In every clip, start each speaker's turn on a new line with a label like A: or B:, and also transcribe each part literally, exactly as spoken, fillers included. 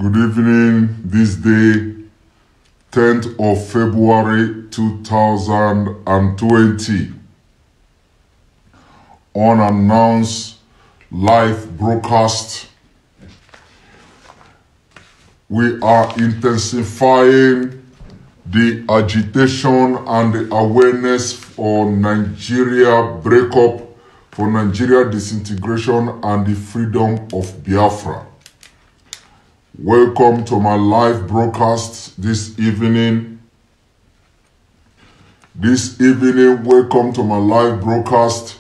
A: Good evening, this day, tenth of February two thousand twenty. Unannounced live broadcast. We are intensifying the agitation and the awareness for Nigeria breakup, for Nigeria disintegration and the freedom of Biafra. Welcome to my live broadcast this evening. This evening, welcome to my live broadcast.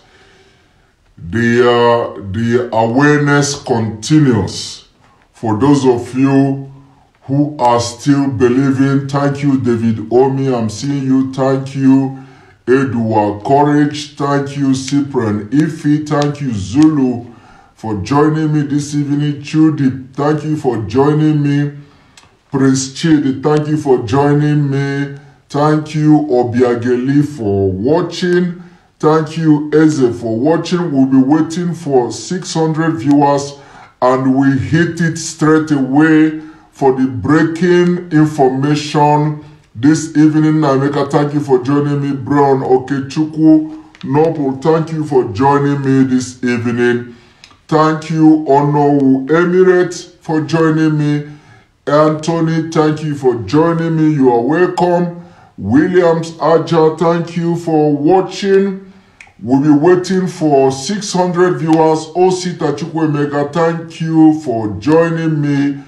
A: The, uh, the awareness continues. For those of you who are still believing, thank you, David Omi, I'm seeing you, thank you, Edward Courage, thank you, Cyprian Ifi, thank you, Zulu, for joining me this evening. Chudi, thank you for joining me. Prince Chidi, thank you for joining me. Thank you, Obiageli, for watching. Thank you, Eze, for watching. We'll be waiting for six hundred viewers and we hit it straight away for the breaking information this evening. Naimeka, thank you for joining me. Brown Okechukwu Noble, thank you for joining me this evening. Thank you, Onowu Emirates, for joining me. Anthony, thank you for joining me. You are welcome. Williams Aja, thank you for watching. We'll be waiting for six hundred viewers. Osita Chukwemeka, thank you for joining me.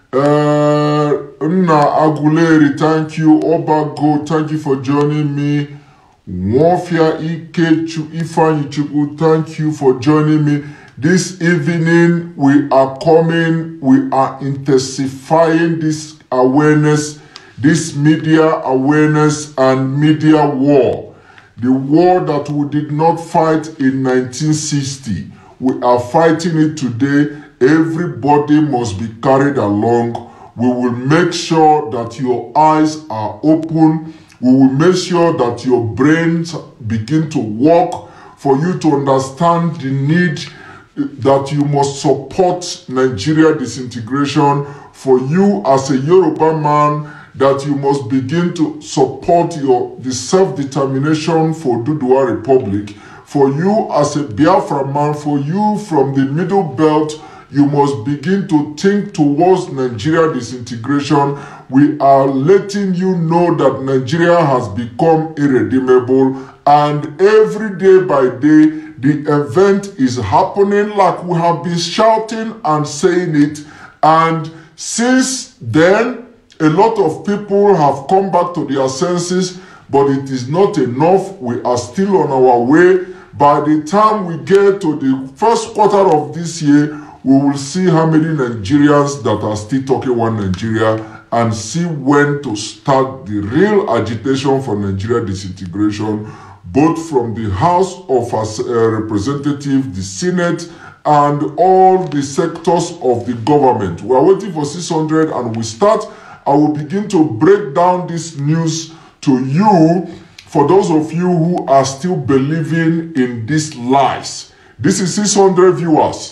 A: Uh, Nna Aguleri, thank you. Obago, thank you for joining me. Mwafia Ikechu Ifanyi Chukwu, thank you for joining me. This evening, we are coming, we are intensifying this awareness, this media awareness and media war. The war that we did not fight in nineteen sixty. We are fighting it today. Everybody must be carried along. We will make sure that your eyes are open. We will make sure that your brains begin to work for you to understand the need that you must support Nigeria disintegration, for you as a Yoruba man, that you must begin to support your the self-determination for Oduduwa Republic. For you as a Biafra man, for you from the Middle Belt, you must begin to think towards Nigeria disintegration. We are letting you know that Nigeria has become irredeemable, and every day by day, the event is happening like we have been shouting and saying it. And since then, a lot of people have come back to their senses, but it is not enough. We are still on our way. By the time we get to the first quarter of this year, we will see how many Nigerians that are still talking one Nigeria and see when to start the real agitation for Nigeria disintegration, both from the House of uh, Representatives, the Senate, and all the sectors of the government. We are waiting for six hundred and we start. I will begin to break down this news to you for those of you who are still believing in these lies. This is six hundred viewers.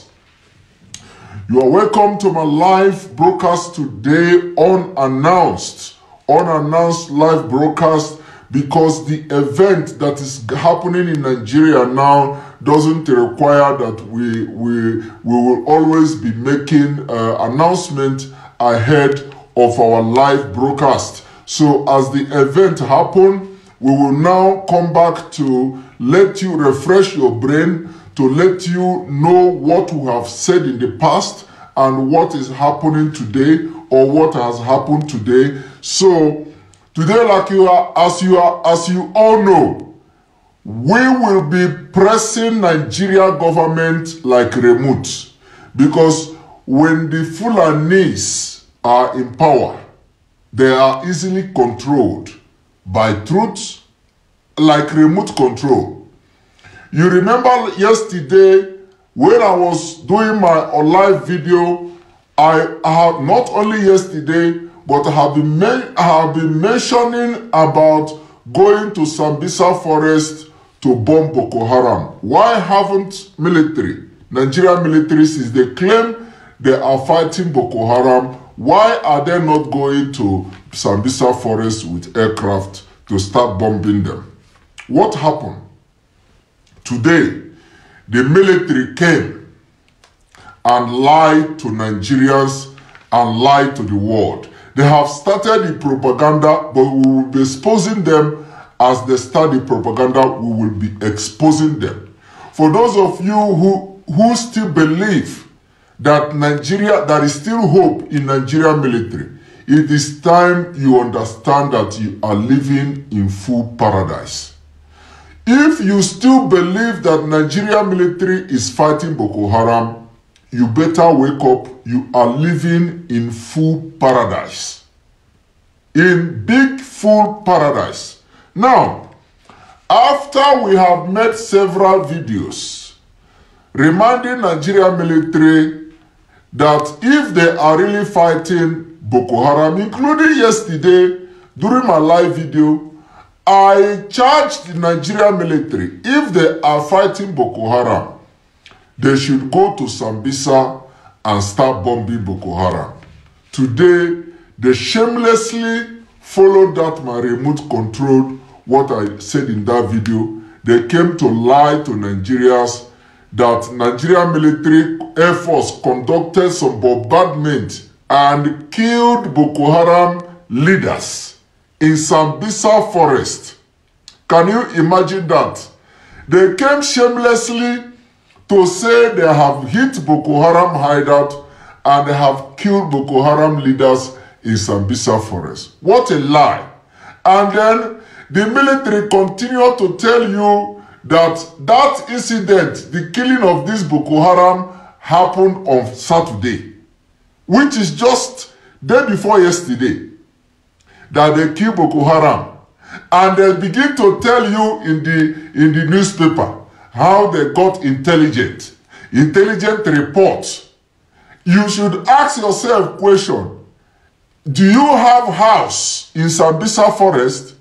A: You are welcome to my live broadcast today, unannounced, unannounced live broadcast, because the event that is happening in Nigeria now doesn't require that we, we, we will always be making uh, announcement ahead of our live broadcast. So as the event happens, we will now come back to let you refresh your brain, to let you know what we have said in the past and what is happening today or what has happened today. So today, like you are, as you are, as you all know, we will be pressing Nigeria government like remote, because when the Fulanis are in power, they are easily controlled by truth, like remote control. You remember yesterday when I was doing my live video, I have not only yesterday, but I have been, I have been mentioning about going to Sambisa Forest to bomb Boko Haram. Why haven't military, Nigerian military, since they claim they are fighting Boko Haram, why are they not going to Sambisa forest with aircraft to start bombing them? What happened? Today, the military came and lied to Nigerians and lied to the world. They have started the propaganda, but we will be exposing them. As they start the propaganda, we will be exposing them. For those of you who, who still believe that Nigeria, there is still hope in Nigeria military, it is time you understand that you are living in full paradise. If you still believe that Nigeria military is fighting Boko Haram, you better wake up. You are living in full paradise. In big full paradise. Now, after we have made several videos reminding Nigeria military that if they are really fighting Boko Haram, including yesterday during my live video, I charged the Nigerian military, if they are fighting Boko Haram, they should go to Sambisa and start bombing Boko Haram. Today, they shamelessly followed that my remote control, what I said in that video. They came to lie to Nigerians that Nigerian military Air Force conducted some bombardment and killed Boko Haram leaders in Sambisa forest. Can you imagine that? They came shamelessly to say they have hit Boko Haram hideout and they have killed Boko Haram leaders in Sambisa forest. What a lie. And then the military continue to tell you that that incident, the killing of this Boko Haram, happened on Saturday, which is just day before yesterday, that they killed Boko Haram. And they begin to tell you in the, in the newspaper how they got intelligent, intelligent reports. You should ask yourself a question. Do you have house in Sambisa forest?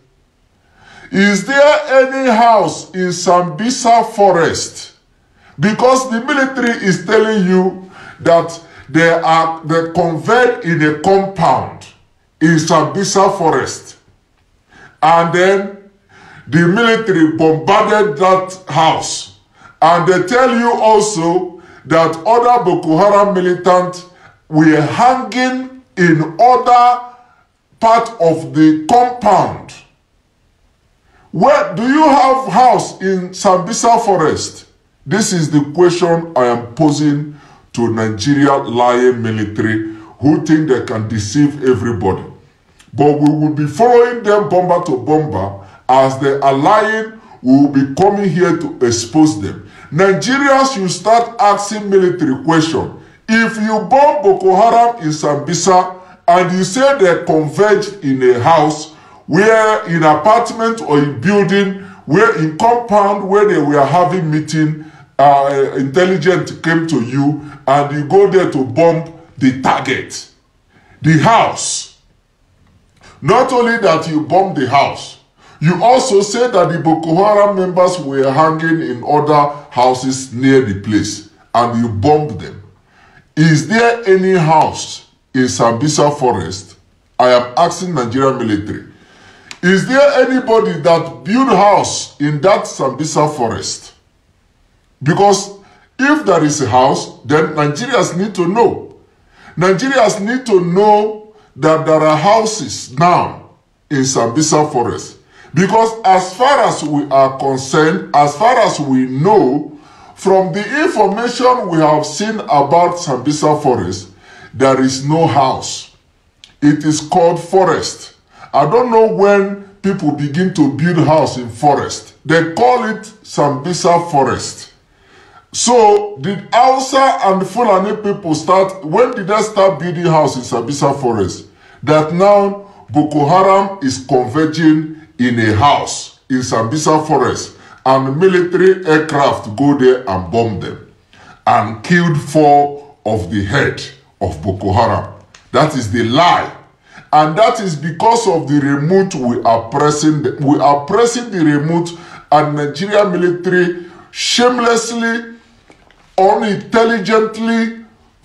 A: Is there any house in Sambisa forest? Because the military is telling you that they are they conveyed in a compound in Sambisa forest. And then the military bombarded that house. And they tell you also that other Boko Haram militants were hanging in other part of the compound. Where do you have house in Sambisa forest? This is the question I am posing to Nigeria lying military who think they can deceive everybody. But we will be following them bomber to bomber. As they are lying, we will be coming here to expose them. Nigerians should start asking military questions. If you bomb Boko Haram in Sambisa and you say they converged in a house, where in apartment or in building, where in compound where they were having meeting, uh, intelligence came to you and you go there to bomb the target, the house. Not only that you bomb the house, you also say that the Boko Haram members were hanging in other houses near the place and you bombed them. Is there any house in Sambisa forest? I am asking Nigerian military. Is there anybody that built house in that Sambisa forest? Because if there is a house, then Nigerians need to know. Nigerians need to know that there are houses now in Sambisa forest. Because as far as we are concerned, as far as we know, from the information we have seen about Sambisa forest, there is no house. It is called forest. I don't know when people begin to build house in forest. They call it Sambisa forest. So did Hausa and Fulani people start, when did they start building house in Sambisa forest? That now Boko Haram is converging in a house in Sambisa forest and military aircraft go there and bomb them and killed four of the head of Boko Haram. That is the lie. And that is because of the remote we are pressing. The, we are pressing the remote and Nigeria military shamelessly, unintelligently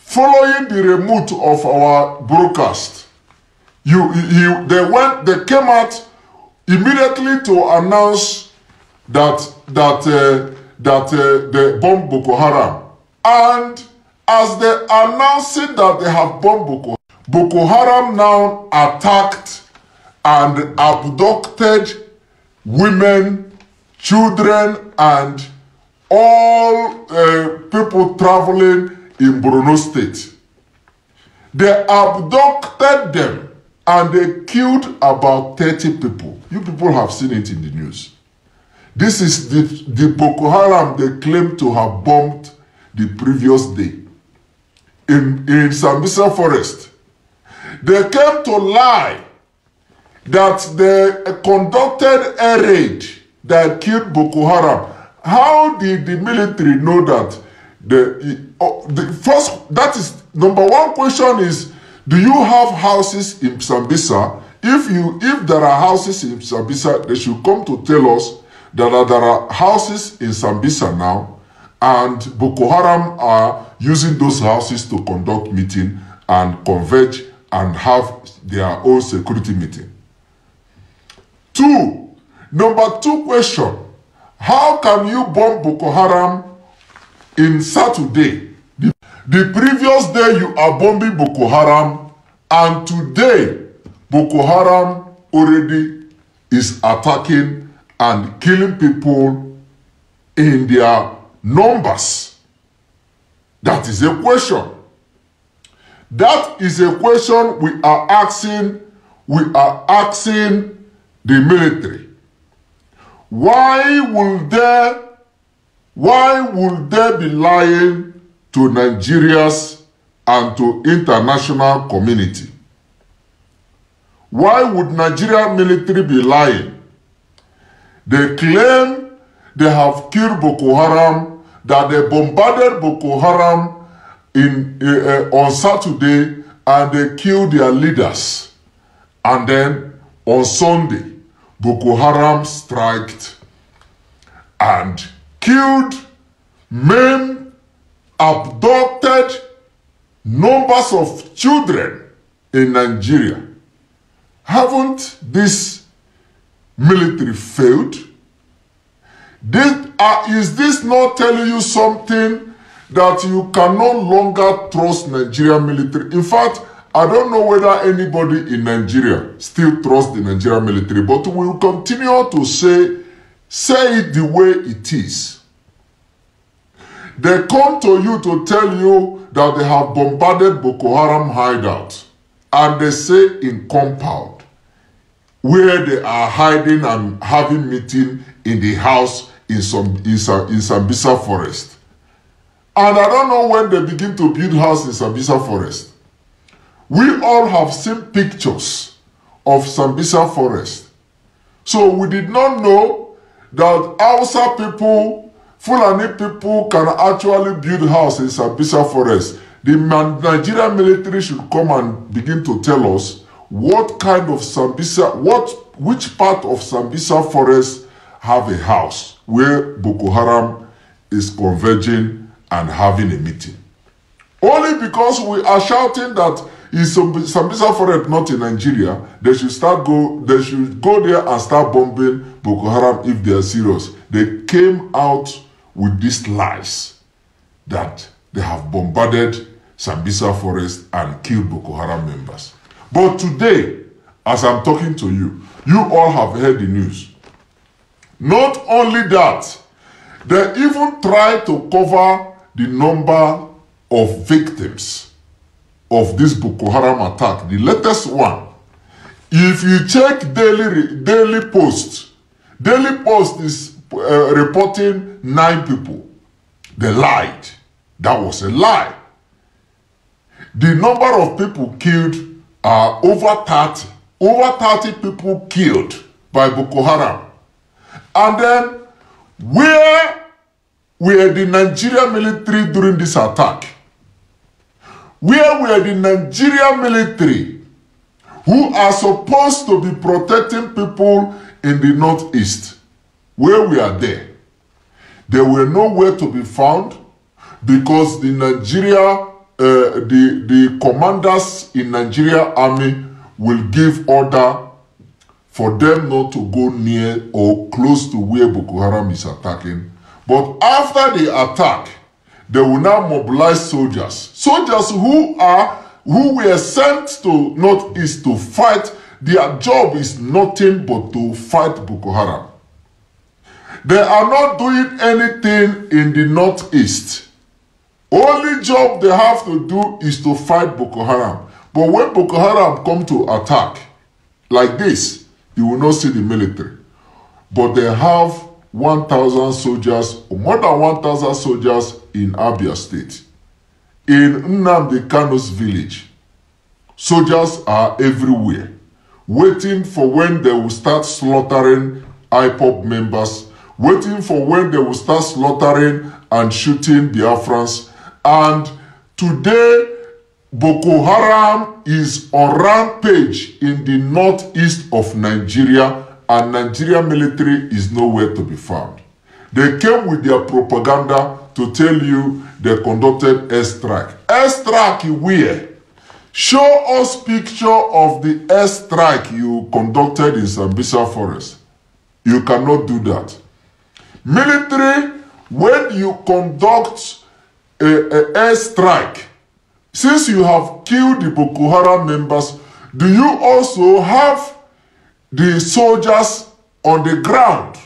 A: following the remote of our broadcast, you, you, they went, they came out immediately to announce that that uh, that uh, they bombed Boko Haram, and as they announcing that they have bombed Boko Haram, Boko Haram now attacked and abducted women, children, and all uh, people traveling in Borno State. They abducted them and they killed about thirty people. You people have seen it in the news. This is the, the Boko Haram they claim to have bombed the previous day in, in Sambisa Forest. They came to lie that they conducted a raid that killed Boko Haram. How did the military know that? The, uh, the first, that is, number one question is, do you have houses in Sambisa? If you, if there are houses in Sambisa, they should come to tell us that uh, there are houses in Sambisa now, and Boko Haram are using those houses to conduct meeting and converge and have their own security meeting. Two, number two question, how can you bomb Boko Haram in Saturday? The, the previous day you are bombing Boko Haram, and today Boko Haram already is attacking and killing people in their numbers. That is a question. That is a question we are asking, we are asking the military. Why will they, why would they be lying to Nigerians and to international community? Why would Nigerian military be lying? They claim they have killed Boko Haram, that they bombarded Boko Haram in, uh, uh, on Saturday, and they killed their leaders. And then on Sunday, Boko Haram striked and killed, maimed, abducted numbers of children in Nigeria. Haven't this military failed? This, uh, is this not telling you something that you can no longer trust Nigerian military? In fact, I don't know whether anybody in Nigeria still trusts the Nigerian military, but we will continue to say, say it the way it is. They come to you to tell you that they have bombarded Boko Haram hideout, and they say in compound, where they are hiding and having meeting in the house in some in, in Sambisa Forest. And I don't know when they begin to build house in Sambisa Forest. We all have seen pictures of Sambisa Forest. So we did not know that Hausa people, Fulani people can actually build house in Sambisa Forest. The Nigerian military should come and begin to tell us what kind of Sambisa, what, which part of Sambisa Forest have a house where Boko Haram is converging and having a meeting. Only because we are shouting that is Sambisa Forest not in Nigeria, they should start go, they should go there and start bombing Boko Haram if they are serious. They came out with these lies that they have bombarded Sambisa Forest and killed Boko Haram members. But today, as I'm talking to you, you all have heard the news. Not only that, they even try to cover the number of victims of this Boko Haram attack, the latest one. If you check Daily, Daily Post, Daily Post is uh, reporting nine people. They lied. That was a lie. The number of people killed are over thirty. Over thirty people killed by Boko Haram. And then, where were the Nigerian military during this attack? Where were the Nigerian military who are supposed to be protecting people in the northeast? Where we are there? They were nowhere to be found because the Nigeria uh, the, the commanders in Nigeria army will give order for them not to go near or close to where Boko Haram is attacking. But after the attack, they will now mobilize soldiers. Soldiers who are who were sent to Northeast to fight. Their job is nothing but to fight Boko Haram. They are not doing anything in the Northeast. Only job they have to do is to fight Boko Haram. But when Boko Haram come to attack like this, you will not see the military. But they have one thousand soldiers, or more than one thousand soldiers in Abia State. In Nnamdi Kanu's village, soldiers are everywhere, waiting for when they will start slaughtering I P O B members, waiting for when they will start slaughtering and shooting Biafrans. And today, Boko Haram is on rampage in the northeast of Nigeria, and Nigerian military is nowhere to be found. They came with their propaganda to tell you they conducted airstrike. Airstrike where? Show us picture of the airstrike you conducted in Sambisa Forest. You cannot do that. Military, when you conduct a, a airstrike, since you have killed the Boko Haram members, do you also have the soldiers on the ground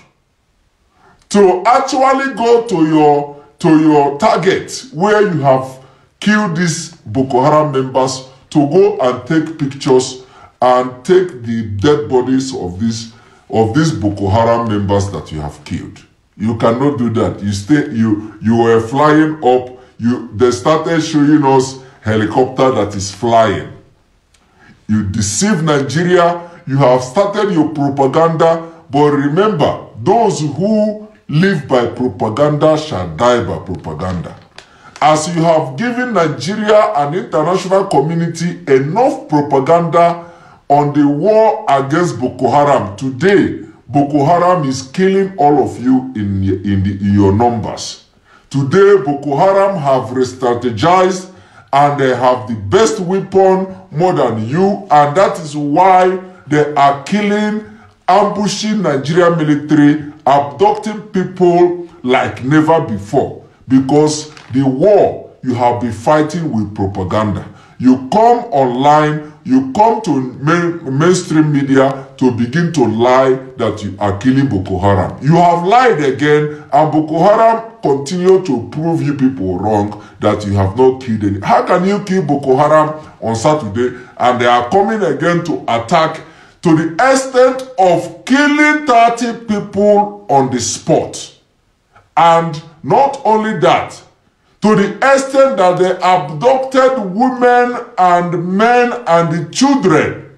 A: to actually go to your, to your target where you have killed these Boko Haram members to go and take pictures and take the dead bodies of these of these Boko Haram members that you have killed? You cannot do that. You stay. You you were flying up. You they started showing us helicopter that is flying. You deceive Nigeria. You have started your propaganda. But remember, those who live by propaganda shall die by propaganda. As you have given Nigeria and international community enough propaganda on the war against Boko Haram, today, Boko Haram is killing all of you in, in, the, in your numbers. Today, Boko Haram have re-strategized and they have the best weapon more than you, and that is why they are killing, ambushing Nigerian military, abducting people like never before, because the war you have been fighting with propaganda. You come online, you come to main, mainstream media to begin to lie that you are killing Boko Haram. You have lied again, and Boko Haram continue to prove you people wrong that you have not killed any. How can you kill Boko Haram on Saturday and they are coming again to attack to the extent of killing thirty people on the spot? And not only that, to the extent that they abducted women and men and the children.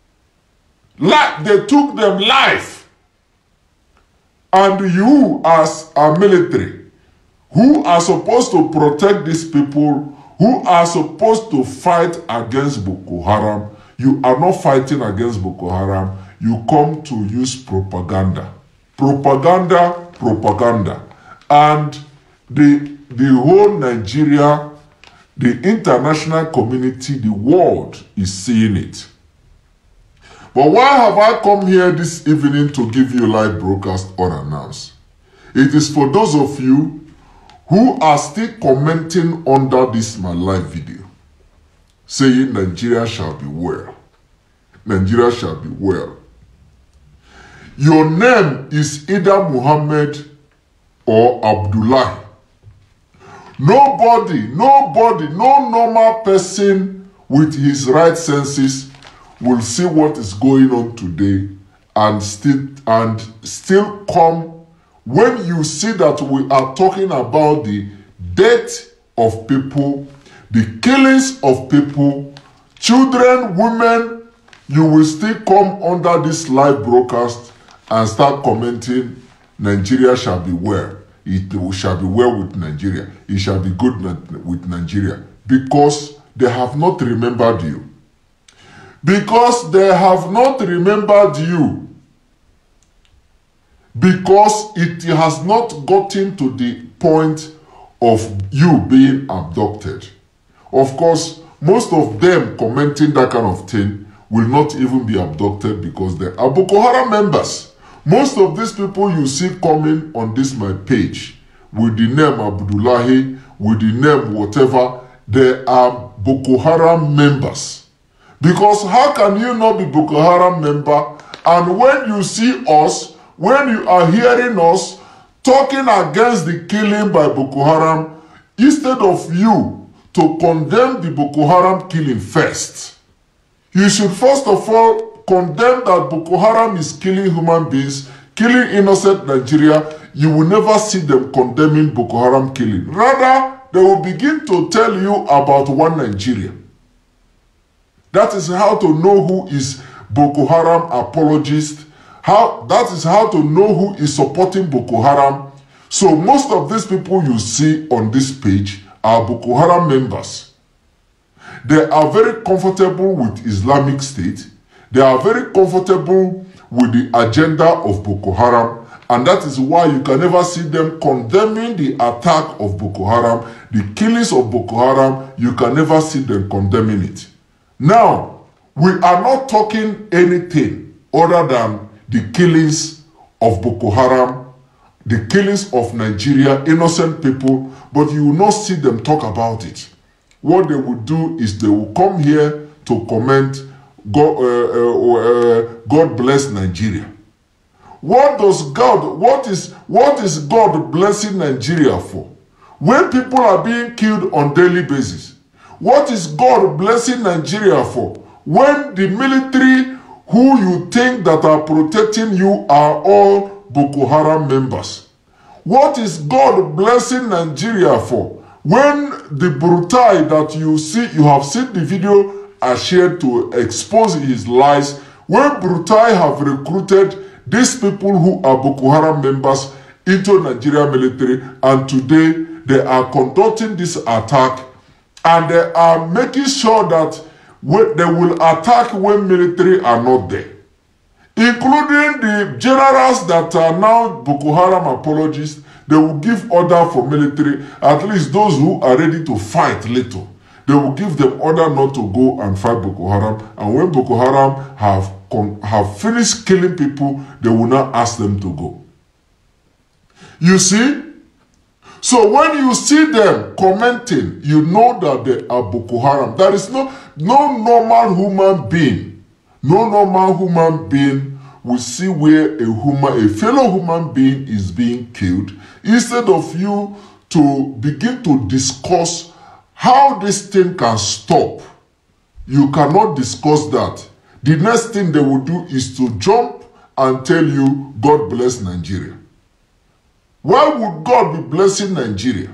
A: Like they took them life. And you, as a military, who are supposed to protect these people, who are supposed to fight against Boko Haram, you are not fighting against Boko Haram. You come to use propaganda. Propaganda, propaganda. And the The whole Nigeria, the international community, the world is seeing it. But why have I come here this evening to give you a live broadcast unannounced? It is for those of you who are still commenting under this my live video, saying Nigeria shall be well. Nigeria shall be well. Your name is either Muhammad or Abdullah. Nobody, nobody, no normal person with his right senses will see what is going on today and still and still come when you see that we are talking about the death of people, the killings of people, children, women. You will still come under this live broadcast and start commenting, Nigeria shall be well. It shall be well with Nigeria. It shall be good with Nigeria. Because they have not remembered you. Because they have not remembered you. Because it has not gotten to the point of you being abducted. Of course, most of them commenting that kind of thing will not even be abducted because they are Boko Haram members. Most of these people you see coming on this my page with the name Abdullahi, with the name whatever, they are Boko Haram members. Because how can you not be Boko Haram member, and when you see us, when you are hearing us talking against the killing by Boko Haram, instead of you to condemn the Boko Haram killing first, you should first of all condemn that Boko Haram is killing human beings, killing innocent Nigeria. You will never see them condemning Boko Haram killing. Rather, they will begin to tell you about one Nigeria. That is how to know who is Boko Haram apologist. How, that is how to know who is supporting Boko Haram. So most of these people you see on this page are Boko Haram members. They are very comfortable with Islamic State. They are very comfortable with the agenda of Boko Haram. And that is why you can never see them condemning the attack of Boko Haram, the killings of Boko Haram. You can never see them condemning it. Now, we are not talking anything other than the killings of Boko Haram, the killings of Nigeria, innocent people, but you will not see them talk about it. What they will do is they will come here to comment, God, uh, uh, uh, God bless Nigeria. What does God, what is, what is God blessing Nigeria for? When people are being killed on daily basis, what is God blessing Nigeria for? When the military who you think that are protecting you are all Boko Haram members. What is God blessing Nigeria for? When the Brutai that you see, you have seen the video are shared to expose his lies, when Brutai have recruited these people who are Boko Haram members into Nigeria military, and today they are conducting this attack, and they are making sure that they will attack when military are not there, including the generals that are now Boko Haram apologists. They will give order for military, at least those who are ready to fight little. They will give them order not to go and fight Boko Haram. And when Boko Haram have, have finished killing people, they will not ask them to go. You see? So when you see them commenting, you know that they are Boko Haram. There is no, no normal human being, no normal human being will see where a human, a fellow human being is being killed, instead of you to begin to discuss how this thing can stop. You cannot discuss that. The next thing they will do is to jump and tell you, God bless Nigeria. Why would God be blessing Nigeria?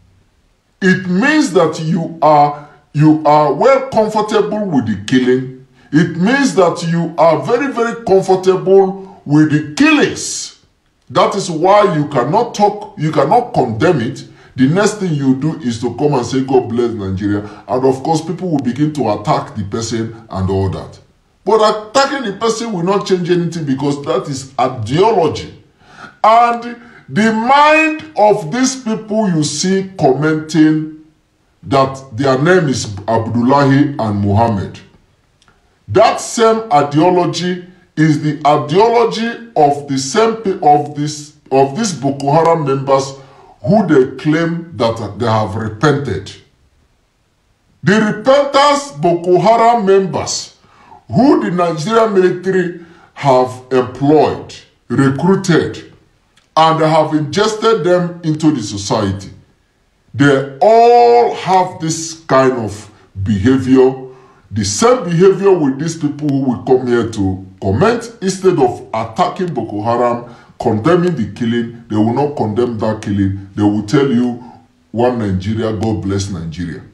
A: It means that you are, you are well comfortable with the killing. It means that you are very, very comfortable with the killings. That is why you cannot talk, you cannot condemn it. The next thing you do is to come and say, God bless Nigeria. And of course, people will begin to attack the person and all that. But attacking the person will not change anything, because that is ideology. And the mind of these people you see commenting that their name is Abdullahi and Muhammad, that same ideology is the ideology of the same of this of these Boko Haram members who they claim that they have repented. The repentance Boko Haram members who the Nigerian military have employed, recruited, and have ingested them into the society, they all have this kind of behavior. The same behavior with these people who will come here to comment. Instead of attacking Boko Haram, condemning the killing, they will not condemn that killing. They will tell you, one Nigeria, God bless Nigeria.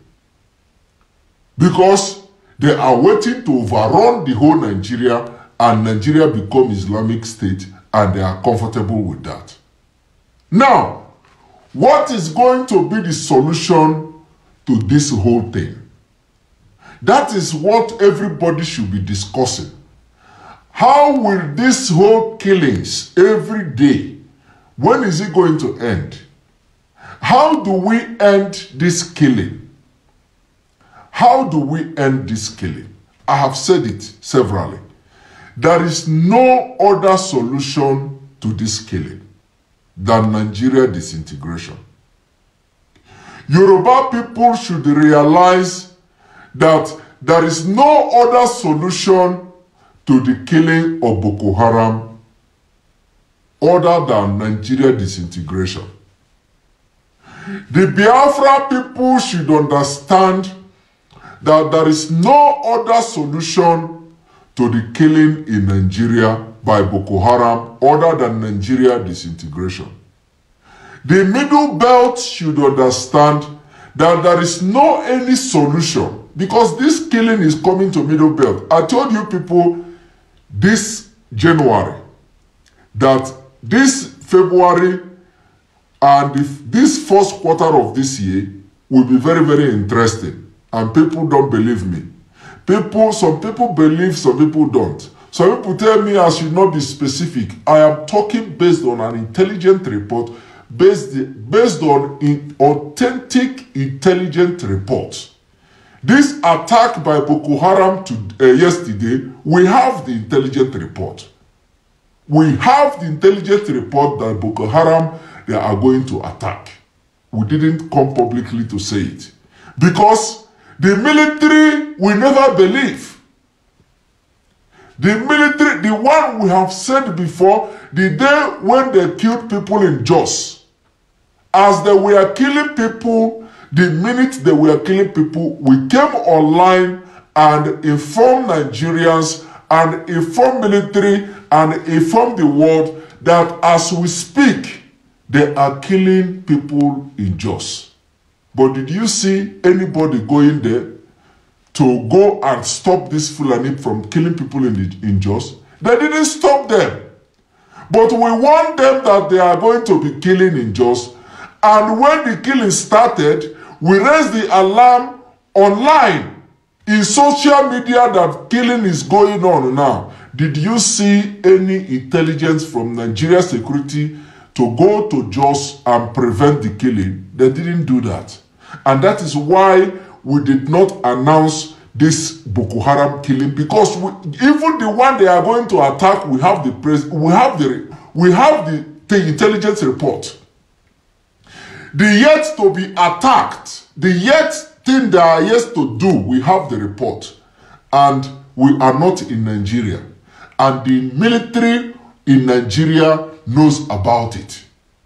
A: Because they are waiting to overrun the whole Nigeria, and Nigeria become Islamic State, and they are comfortable with that. Now, what is going to be the solution to this whole thing? That is what everybody should be discussing. How will this whole killings every day, when is it going to end? How do we end this killing? How do we end this killing? I have said it severally. There is no other solution to this killing than Nigeria disintegration. Yoruba people should realize that there is no other solution to the killing of Boko Haram other than Nigeria disintegration. The Biafra people should understand that there is no other solution to the killing in Nigeria by Boko Haram other than Nigeria disintegration. The Middle Belt should understand that there is no any solution because this killing is coming to Middle Belt. I told you people this January that this February and if this first quarter of this year will be very, very interesting. And people don't believe me. People, some people believe, some people don't. Some people tell me I should not be specific. I am talking based on an intelligent report, based, based on in authentic intelligent reports. This attack by Boko Haram to, uh, yesterday, we have the intelligent report. We have the intelligent report that Boko Haram, they are going to attack. We didn't come publicly to say it. Because the military will never believe. The military, the one we have said before, the day when they killed people in Jos, as they were killing people, the minute they were killing people, we came online and informed Nigerians and informed military and informed the world that as we speak, they are killing people in Jos. But did you see anybody going there to go and stop this Fulani from killing people in, the, in Jos? They didn't stop them. But we warned them that they are going to be killing in Jos. And when the killing started, we raised the alarm online in social media that killing is going on now. Did you see any intelligence from Nigeria security to go to Jos and prevent the killing? They didn't do that. And that is why we did not announce this Boko Haram killing, because we, even the one they are going to attack, we have the press, we have the we have the, the intelligence report. The yet to be attacked, the yet thing they are yet to do, we have the report. And we are not in Nigeria. And the military in Nigeria knows about it.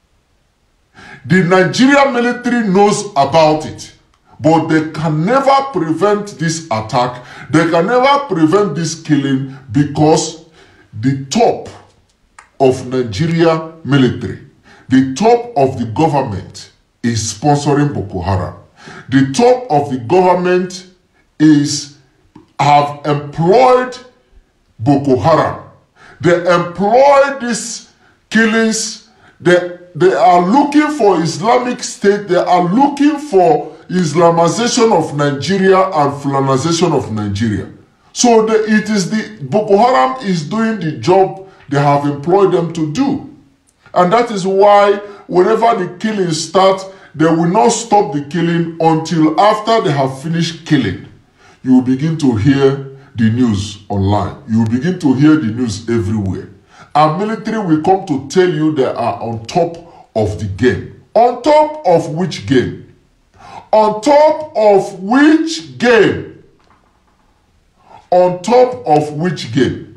A: The Nigerian military knows about it. But they can never prevent this attack. They can never prevent this killing because the top of Nigeria military, the top of the government is sponsoring Boko Haram. The top of the government is have employed Boko Haram. They employ these killings. They, they are looking for Islamic State. They are looking for Islamization of Nigeria and Fulanization of Nigeria. So the, it is the Boko Haram is doing the job they have employed them to do. And that is why whenever the killing starts, they will not stop the killing until after they have finished killing. You will begin to hear the news online. You will begin to hear the news everywhere. Our military will come to tell you they are on top of the game. On top of which game? On top of which game? On top of which game?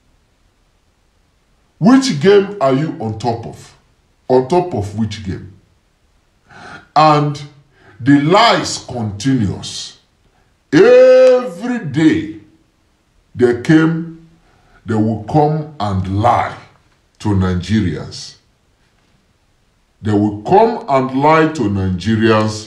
A: Which game are you on top of? On top of which game? And the lies continues. Every day they came, they will come and lie to Nigerians. They will come and lie to Nigerians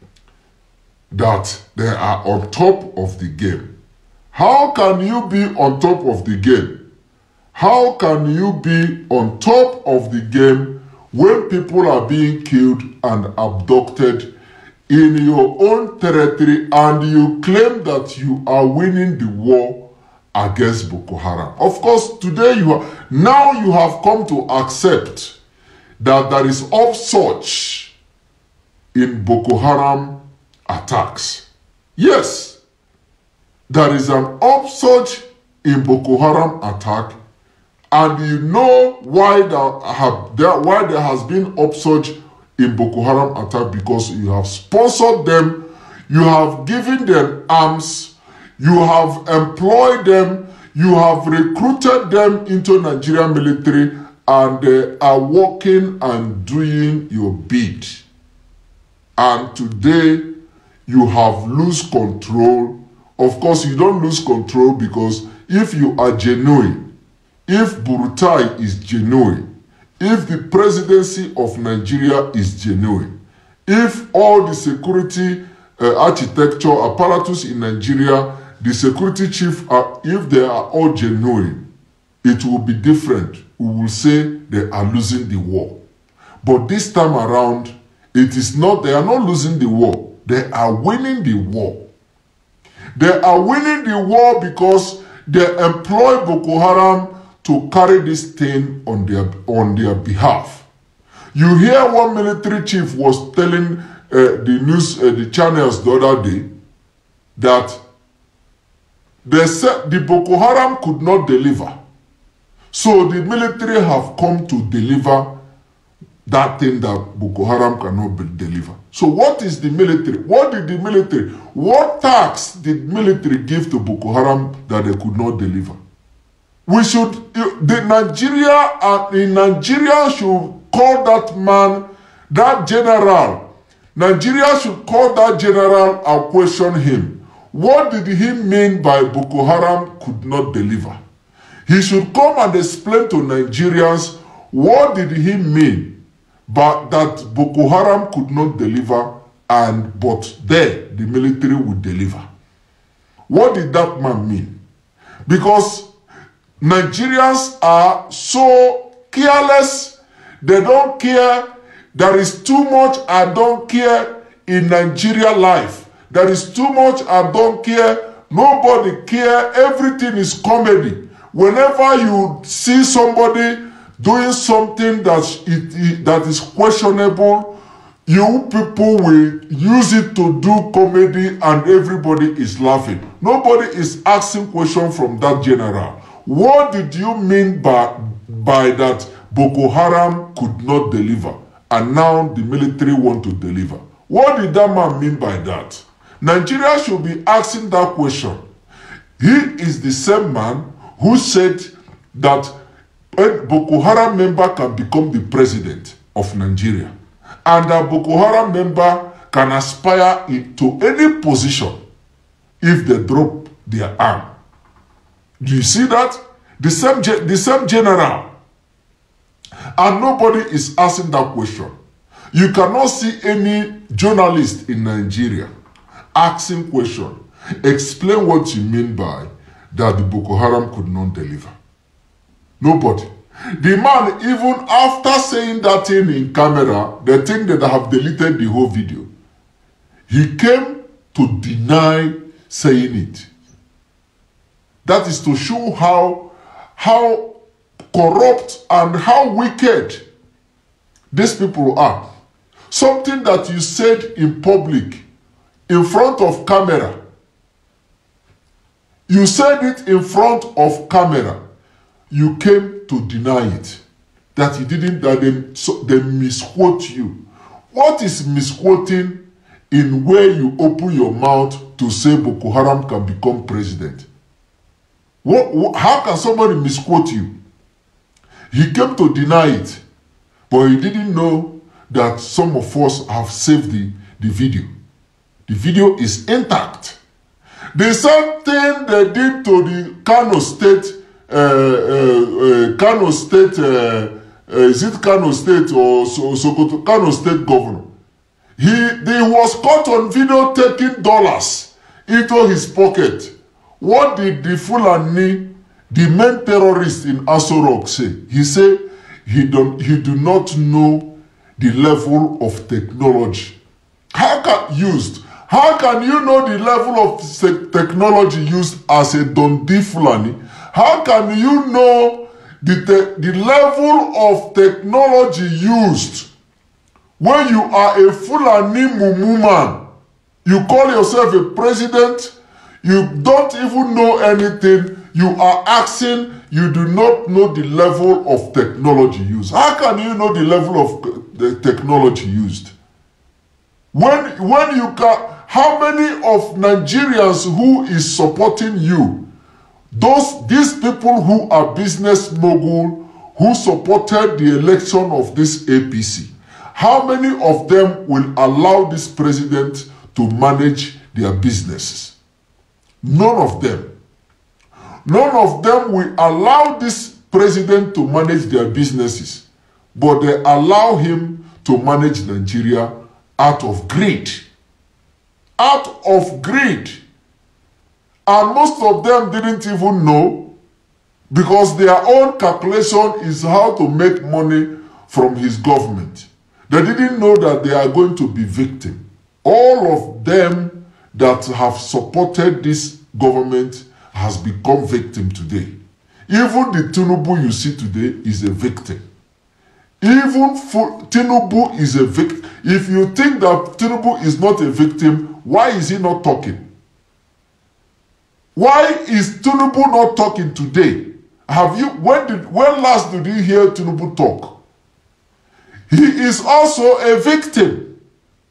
A: that they are on top of the game. How can you be on top of the game? How can you be on top of the game when people are being killed and abducted in your own territory and you claim that you are winning the war against Boko Haram? Of course, today you are, now you have come to accept that there is upsurge in Boko Haram attacks. Yes, there is an upsurge in Boko Haram attack, and you know why there, have, there, why there has been upsurge in Boko Haram attack, because you have sponsored them, you have given them arms, you have employed them, you have recruited them into Nigerian military, and they are working and doing your bid. And today, you have lost control. Of course, you don't lose control, because if you are genuine, if Buratai is genuine, if the presidency of Nigeria is genuine, if all the security uh, architecture apparatus in Nigeria, the security chief, are, if they are all genuine, it will be different. We will say they are losing the war. But this time around, it is not, they are not losing the war. They are winning the war. They are winning the war because they employ Boko Haram to carry this thing on their, on their behalf. You hear one military chief was telling uh, the news, uh, the channels the other day, that they said the Boko Haram could not deliver. So the military have come to deliver that thing that Boko Haram cannot be deliver. So what is the military? What did the military, what tax did military give to Boko Haram that they could not deliver? We should, the Nigeria, uh, in Nigeria should call that man, that general, Nigeria should call that general and question him. What did he mean by Boko Haram could not deliver? He should come and explain to Nigerians what did he mean but that Boko Haram could not deliver, and but there the military would deliver. What did that man mean? Because Nigerians are so careless, they don't care. There is too much I don't care in Nigeria life. There is too much I don't care. Nobody care. Everything is comedy. Whenever you see somebody doing something that, it, it, that is questionable, you people will use it to do comedy and everybody is laughing. Nobody is asking questions from that general. What did you mean by, by that Boko Haram could not deliver and now the military want to deliver? What did that man mean by that? Nigeria should be asking that question. He is the same man who said that a Boko Haram member can become the president of Nigeria, and a Boko Haram member can aspire into any position if they drop their arm. Do you see that? The same, the same general. And nobody is asking that question. You cannot see any journalist in Nigeria asking question. Explain what you mean by that the Boko Haram could not deliver. Nobody. The man, even after saying that thing in camera, they think that I have deleted the whole video. He came to deny saying it. That is to show how, how corrupt and how wicked these people are. Something that you said in public, in front of camera. You said it in front of camera. You came to deny it. That you didn't, that they, so they misquote you. What is misquoting in where you open your mouth to say Boko Haram can become president? What, what, how can somebody misquote you? He came to deny it, but he didn't know that some of us have saved the, the video. The video is intact. The same thing they did to the Kano State, uh, uh, uh, Kano State, uh, uh, is it Kano State or so, so Kano State governor? He, he was caught on video taking dollars into his pocket. What did the Fulani, the main terrorist in Aso Rock, say? He said he don't, he do not know the level of technology. How can used? How can you know the level of technology used as a Dundee Fulani? How can you know the, te the level of technology used when you are a Fulani Mumu man? You call yourself a president, you don't even know anything, you are asking, you do not know the level of technology used. How can you know the level of the technology used? When, when you can, how many of Nigerians who is supporting you, those, these people who are business mogul, who supported the election of this A P C, how many of them will allow this president to manage their businesses? None of them. None of them will allow this president to manage their businesses, but they allow him to manage Nigeria out of greed. Out of greed. And most of them didn't even know, because their own calculation is how to make money from his government. They didn't know that they are going to be victims. All of them that have supported this government has become victim today. Even the Tinubu you see today is a victim. Even for, Tinubu is a victim. If you think that Tinubu is not a victim, why is he not talking? Why is Tinubu not talking today? Have you, when did, when last did you hear Tinubu talk? He is also a victim.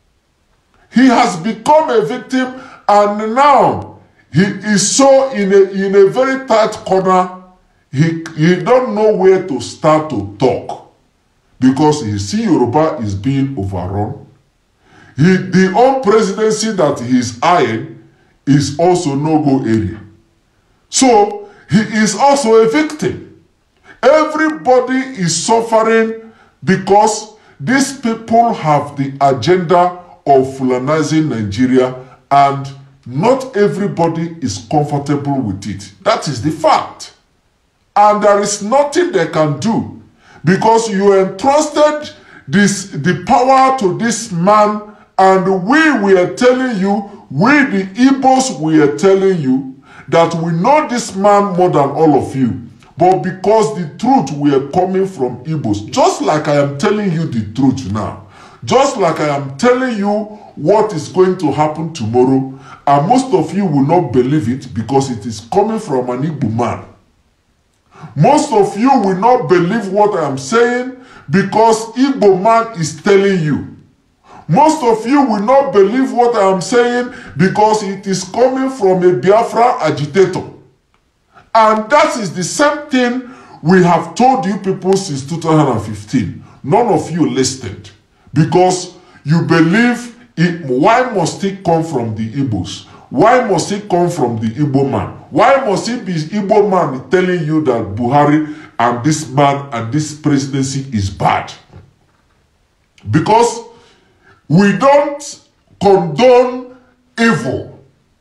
A: He has become a victim, and now he is so in a, in a very tight corner, he, he don't know where to start to talk. Because he see Yoruba is being overrun. He, the own presidency that he is eyeing is also no-go area. So, he is also a victim. Everybody is suffering because these people have the agenda of Fulanizing Nigeria, and not everybody is comfortable with it. That is the fact. And there is nothing they can do, because you entrusted this, the power to this man, and we were telling you, we the Igbos were telling you that we know this man more than all of you. But because the truth were coming from Igbos, just like I am telling you the truth now, just like I am telling you what is going to happen tomorrow, and most of you will not believe it because it is coming from an Igbo man. Most of you will not believe what I am saying because Igbo man is telling you. Most of you will not believe what I am saying because it is coming from a Biafra agitator. And that is the same thing we have told you people since two thousand fifteen. None of you listened because you believe it. Why must it come from the Igbos? Why must it come from the Igbo man? Why must it be Igbo man telling you that Buhari and this man and this presidency is bad? Because we don't condone evil.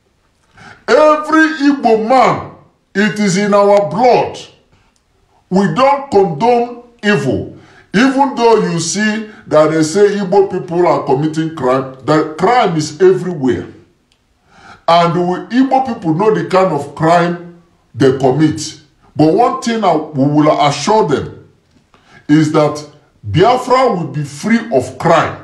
A: Every Igbo man, it is in our blood. We don't condone evil. Even though you see that they say Igbo people are committing crime, that crime is everywhere. And we, Igbo people know the kind of crime they commit. But one thing I, we will assure them is that Biafra will be free of crime.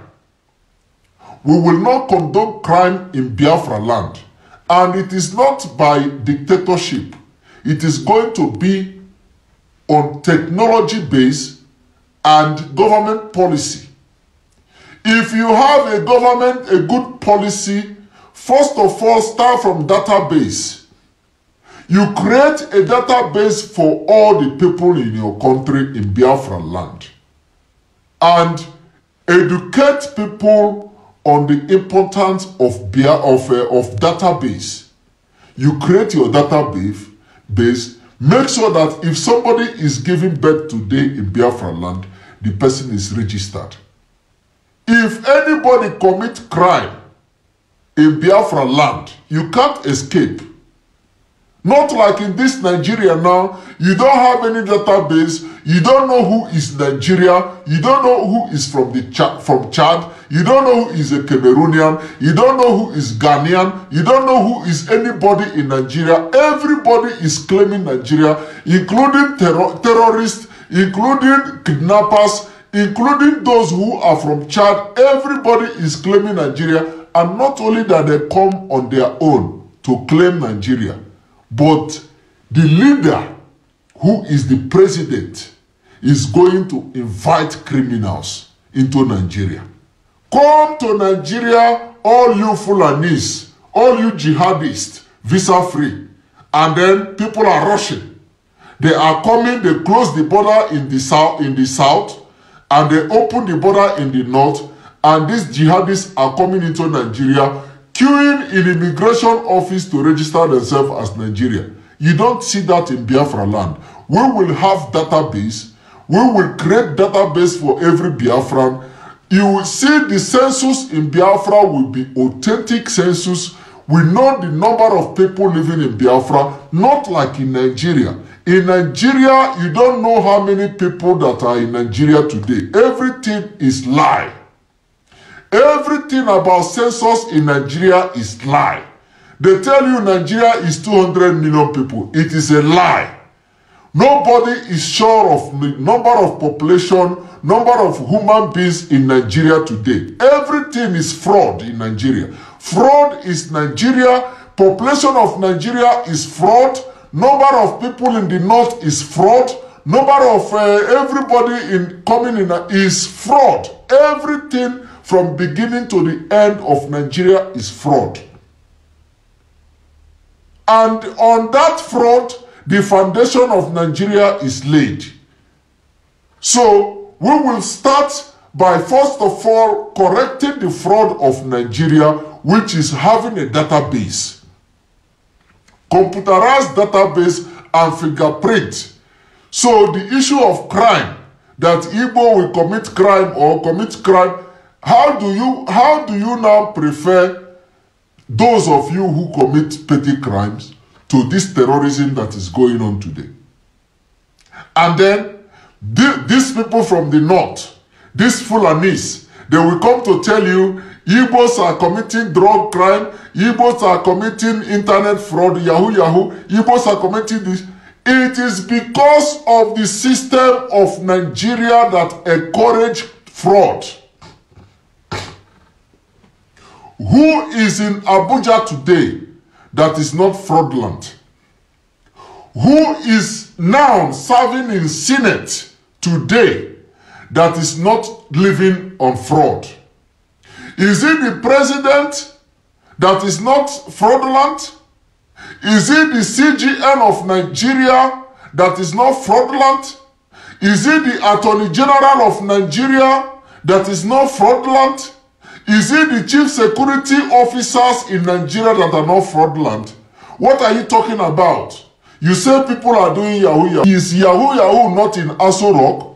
A: We will not condone crime in Biafra land. And it is not by dictatorship. It is going to be on technology base and government policy. If you have a government, a good policy, first of all, start from database. You create a database for all the people in your country in Biafra land. And educate people on the importance of, Bia, of, uh, of database. You create your database, base, make sure that if somebody is giving birth today in Biafra land, the person is registered. If anybody commits crime in Biafra land, you can't escape. Not like in this Nigeria now, you don't have any database, you don't know who is Nigeria, you don't know who is from the Ch from Chad, you don't know who is a Cameroonian, you don't know who is Ghanaian, you don't know who is anybody in Nigeria. Everybody is claiming Nigeria, including terror terrorists, including kidnappers, including those who are from Chad. Everybody is claiming Nigeria, And not only that they come on their own to claim Nigeria, but the leader, who is the president, is going to invite criminals into Nigeria. Come to Nigeria, all you Fulanis, all you jihadists, visa free. And then people are rushing. They are coming, they close the border in the south, in the south, and they open the border in the north, and these jihadists are coming into Nigeria, queuing in immigration office to register themselves as Nigeria. You don't see that in Biafra land. We will have database. We will create database for every Biafran. You will see the census in Biafra will be authentic census. We know the number of people living in Biafra, not like in Nigeria. In Nigeria, you don't know how many people that are in Nigeria today. Everything is lie. Everything about census in Nigeria is lie. They tell you Nigeria is two hundred million people. It is a lie. Nobody is sure of the number of population, number of human beings in Nigeria today. Everything is fraud in Nigeria. Fraud is Nigeria. Population of Nigeria is fraud. Number of people in the north is fraud. Number of uh, everybody in coming in uh, is fraud. Everything from beginning to the end of Nigeria is fraud. And on that fraud, the foundation of Nigeria is laid. So we will start by first of all correcting the fraud of Nigeria, which is having a database, computerized database and fingerprint. So the issue of crime, that Igbo will commit crime or commit crime, how do you how do you now prefer those of you who commit petty crimes to this terrorism that is going on today? And then th these people from the north, these Fulanis, they will come to tell you Igbos are committing drug crime, Igbos are committing internet fraud, Yahoo Yahoo, Igbos are committing this. It is because of the system of Nigeria that encourage fraud. Who is in Abuja today that is not fraudulent? Who is now serving in Senate today that is not living on fraud? Is it the president that is not fraudulent? Is it the C G N of Nigeria that is not fraudulent? Is it the Attorney General of Nigeria that is not fraudulent? Is it the chief security officers in Nigeria that are not fraudulent? What are you talking about? You say people are doing Yahoo Yahoo. Is Yahoo Yahoo not in Aso Rock?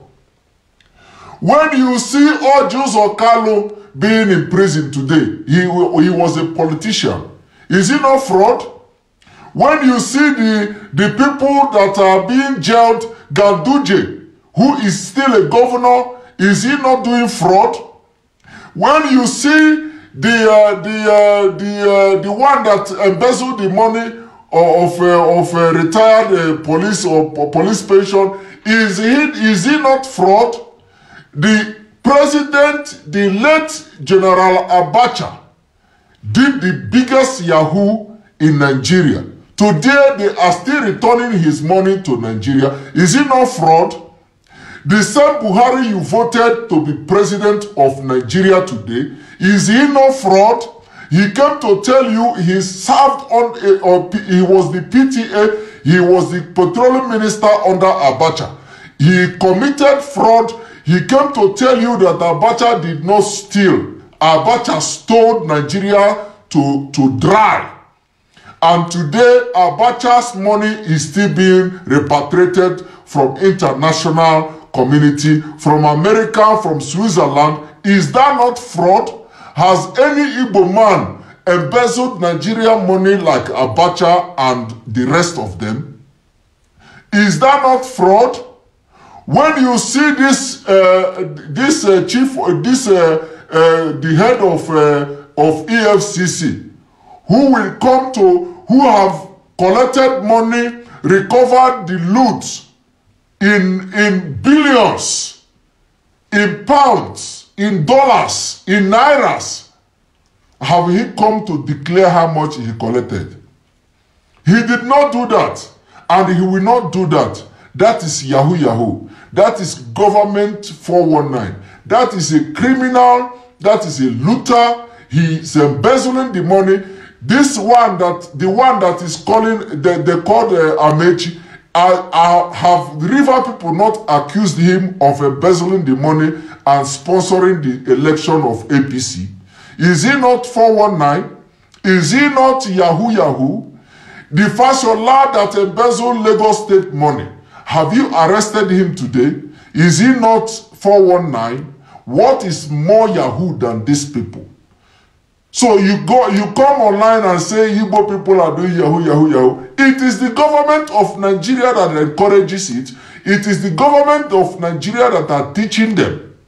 A: When you see Ojus Okalo being in prison today, he, he was a politician. Is he not fraud? When you see the, the people that are being jailed, Ganduje, who is still a governor, is he not doing fraud? When you see the uh, the uh, the uh, the one that embezzled the money of uh, of uh, retired uh, police or police pension, is he is he not fraud? The president, the late General Abacha, did the biggest Yahoo in Nigeria. Today they are still returning his money to Nigeria. Is he not fraud? The same Buhari you voted to be president of Nigeria today, is he not fraud? He came to tell you he served on, a, or he was the P T A, he was the petroleum minister under Abacha. He committed fraud. He came to tell you that Abacha did not steal. Abacha stole Nigeria to, to dry. And today, Abacha's money is still being repatriated from international community, from America, from Switzerland. Is that not fraud? Has any Igbo man embezzled Nigerian money like Abacha and the rest of them? Is that not fraud? When you see this, uh, this uh, chief, uh, this uh, uh, the head of uh, of E F C C, who will come to, who have collected money, recovered the loot in in billions, in pounds, in dollars, in nairas. have he come to declare how much he collected? He did not do that, and he will not do that. That is Yahoo Yahoo. That is government four one nine. That is a criminal. That is a looter. He is embezzling the money. This one, that the one that is calling, they, they called uh, Amechi, uh, uh, have river people not accused him of embezzling the money and sponsoring the election of A P C? Is he not four one nine? Is he not Yahoo Yahoo? The Fashola that embezzled Lagos State money, have you arrested him today? Is he not four one nine? What is more Yahoo than these people? So you go, you come online and say Igbo people are doing Yahoo, Yahoo, Yahoo. It is the government of Nigeria that encourages it. It is the government of Nigeria that are teaching them.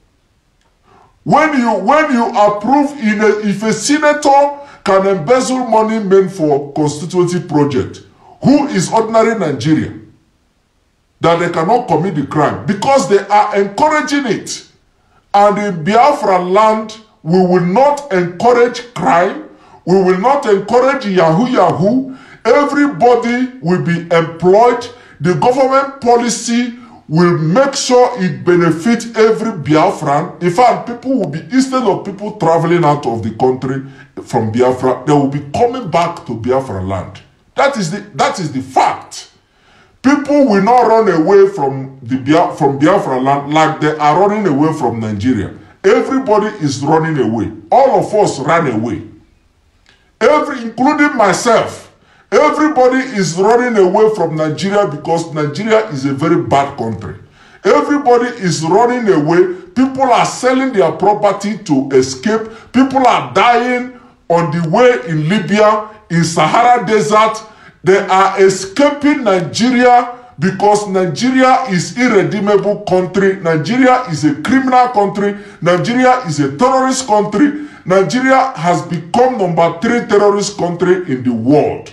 A: When you, when you approve, in a, if a senator can embezzle money meant for constituency project, who is ordinary Nigeria, that they cannot commit the crime? Because they are encouraging it. And in Biafra land, we will not encourage crime. We will not encourage Yahoo Yahoo. Everybody will be employed. The government policy will make sure it benefits every Biafran. In fact, people will be, instead of people traveling out of the country from Biafra, they will be coming back to Biafra land. That is the, that is the fact. People will not run away from, the Bia, from Biafra land like they are running away from Nigeria. Everybody is running away. All of us ran away. Every, including myself. Everybody is running away from Nigeria because Nigeria is a very bad country. Everybody is running away. People are selling their property to escape. People are dying on the way in Libya, in Sahara Desert. They are escaping Nigeria because Nigeria is an irredeemable country. Nigeria is a criminal country. Nigeria is a terrorist country. Nigeria has become number three terrorist country in the world.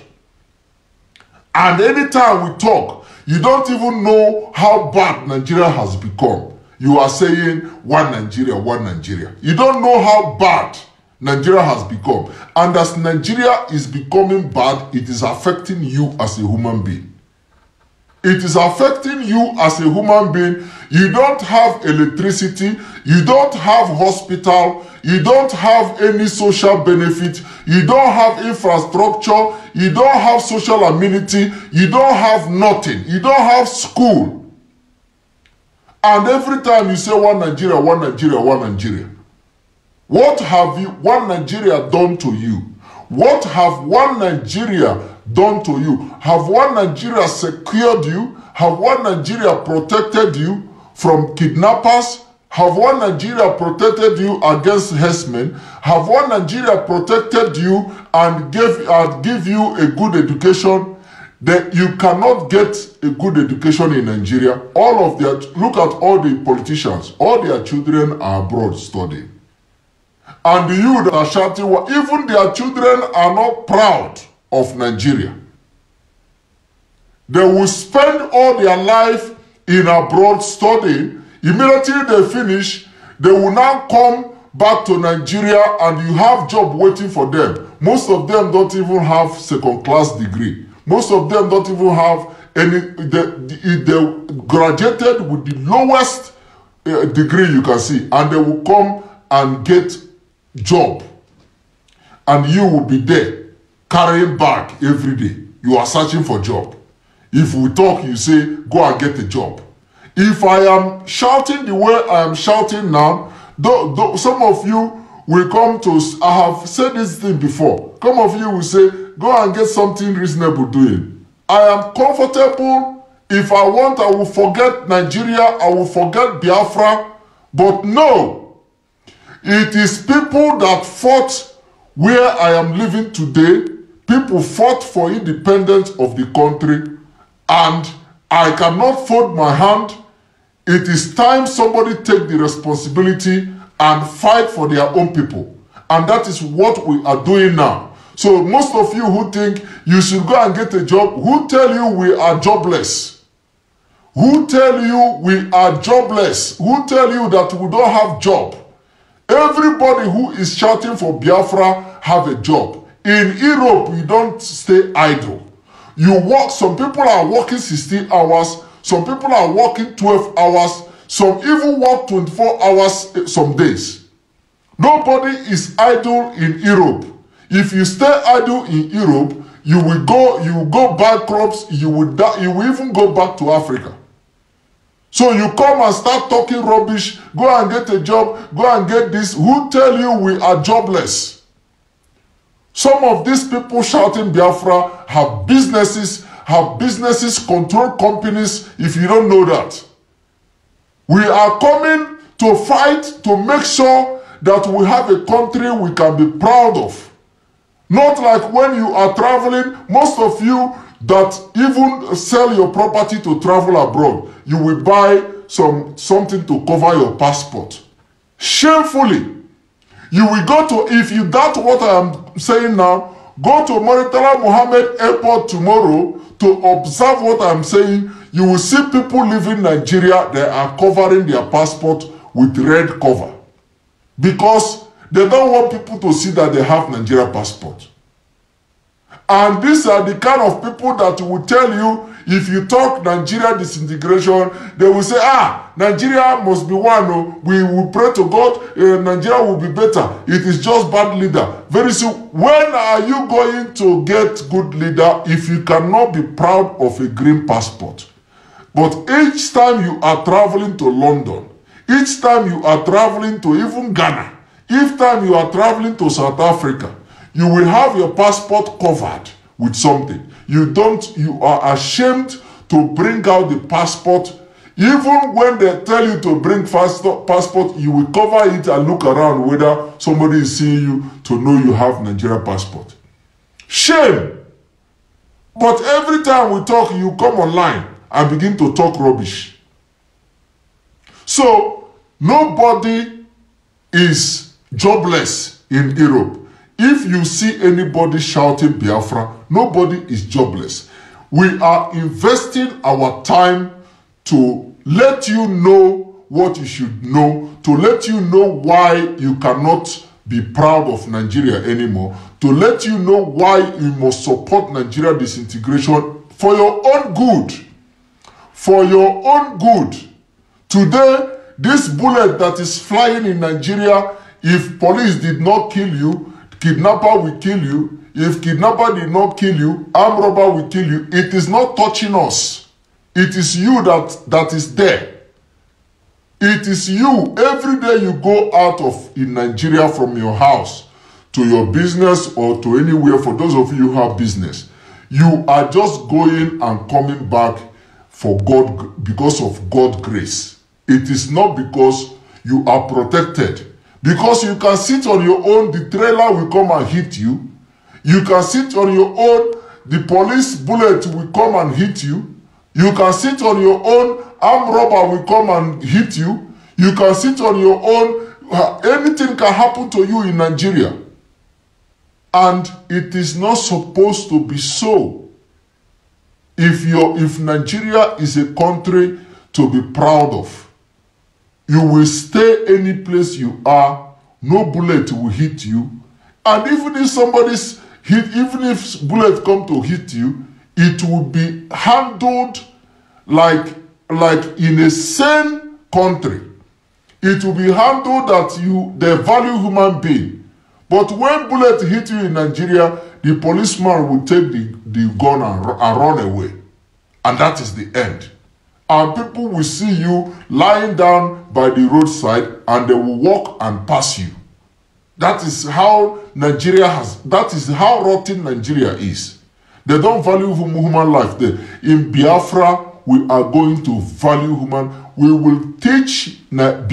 A: And anytime we talk, you don't even know how bad Nigeria has become. You are saying one Nigeria, one Nigeria. You don't know how bad Nigeria has become. And as Nigeria is becoming bad, it is affecting you as a human being. It is affecting you as a human being. You don't have electricity. You don't have hospital. You don't have any social benefit. You don't have infrastructure. You don't have social amenity. You don't have nothing. You don't have school. And every time you say one Nigeria, one Nigeria, one Nigeria, what have you, one Nigeria done to you? What have one Nigeria done to you? Have one Nigeria secured you? Have one Nigeria protected you from kidnappers? Have one Nigeria protected you against herdsmen? Have one Nigeria protected you and gave, uh, give you a good education? That you cannot get a good education in Nigeria. All of their, look at all the politicians, all their children are abroad studying. And the youth are shouting, even their children are not proud of Nigeria. They will spend all their life in abroad studying. Immediately they finish, they will now come back to Nigeria and you have job waiting for them. Most of them don't even have second class degree. Most of them don't even have any, they, they graduated with the lowest uh, degree you can see, and they will come and get job. And you will be there, carrying bag every day. You are searching for job. If we talk, you say, go and get a job. If I am shouting the way I am shouting now, though, though some of you will come to, I have said this thing before, some of you will say, go and get something reasonable doing. I am comfortable. If I want, I will forget Nigeria, I will forget Biafra. But no, it is people that fought where I am living today. People fought for independence of the country, and I cannot fold my hand. It is time somebody take the responsibility and fight for their own people. And that is what we are doing now. So most of you who think you should go and get a job, who tell you we are jobless? Who tell you we are jobless? Who tell you that we don't have job? Everybody who is shouting for Biafra have a job. In Europe, you don't stay idle. You work, some people are working sixteen hours, some people are working twelve hours, some even work twenty-four hours some days. Nobody is idle in Europe. If you stay idle in Europe, you will go, you will go bankrupt, you will die, you will even go back to Africa. So you come and start talking rubbish, go and get a job, go and get this. Who tell you we are jobless? Some of these people shouting Biafra have businesses, have businesses, control companies, if you don't know that. We are coming to fight to make sure that we have a country we can be proud of. Not like when you are traveling, most of you that even sell your property to travel abroad, you will buy some something to cover your passport. Shamefully, you will go to, if you doubt what I am saying now, go to Murtala Mohammed Airport tomorrow to observe what I am saying. You will see people leaving Nigeria, they are covering their passport with red cover. Because they don't want people to see that they have Nigeria passport. And these are the kind of people that will tell you, if you talk Nigeria disintegration, they will say, ah, Nigeria must be one. Oh, we will pray to God, uh, Nigeria will be better. It is just bad leader. Very soon, when are you going to get good leader if you cannot be proud of a green passport? But each time you are traveling to London, each time you are traveling to even Ghana, each time you are traveling to South Africa, you will have your passport covered with something. You don't, you are ashamed to bring out the passport. Even when they tell you to bring passport, you will cover it and look around whether somebody is seeing you to know you have Nigeria passport. Shame! But every time we talk, you come online and begin to talk rubbish. So, nobody is jobless in Europe. If you see anybody shouting Biafra, nobody is jobless. We are investing our time to let you know what you should know, to let you know why you cannot be proud of Nigeria anymore, to let you know why you must support Nigeria disintegration for your own good. For your own good. Today, this bullet that is flying in Nigeria, if police did not kill you, kidnapper will kill you. If kidnapper did not kill you, armed robber will kill you. It is not touching us. It is you that, that is there. It is you. Every day you go out of in Nigeria from your house to your business or to anywhere, for those of you who have business, you are just going and coming back for God, because of God's grace. It is not because you are protected. Because you can sit on your own, the trailer will come and hit you. You can sit on your own, the police bullet will come and hit you. You can sit on your own, armed robber will come and hit you. You can sit on your own, anything can happen to you in Nigeria. And it is not supposed to be so. If, you're, if Nigeria is a country to be proud of, you will stay any place you are, no bullet will hit you. And even if somebody's hit, even if bullet come to hit you, it will be handled like, like in a sane country. It will be handled that you, they value human being. But when bullet hit you in Nigeria, the policeman will take the, the gun and, and run away. And that is the end. And people will see you lying down by the roadside and they will walk and pass you. That is how Nigeria has, that is how rotten Nigeria is. They don't value human life there. In Biafra, we are going to value human. We will teach, not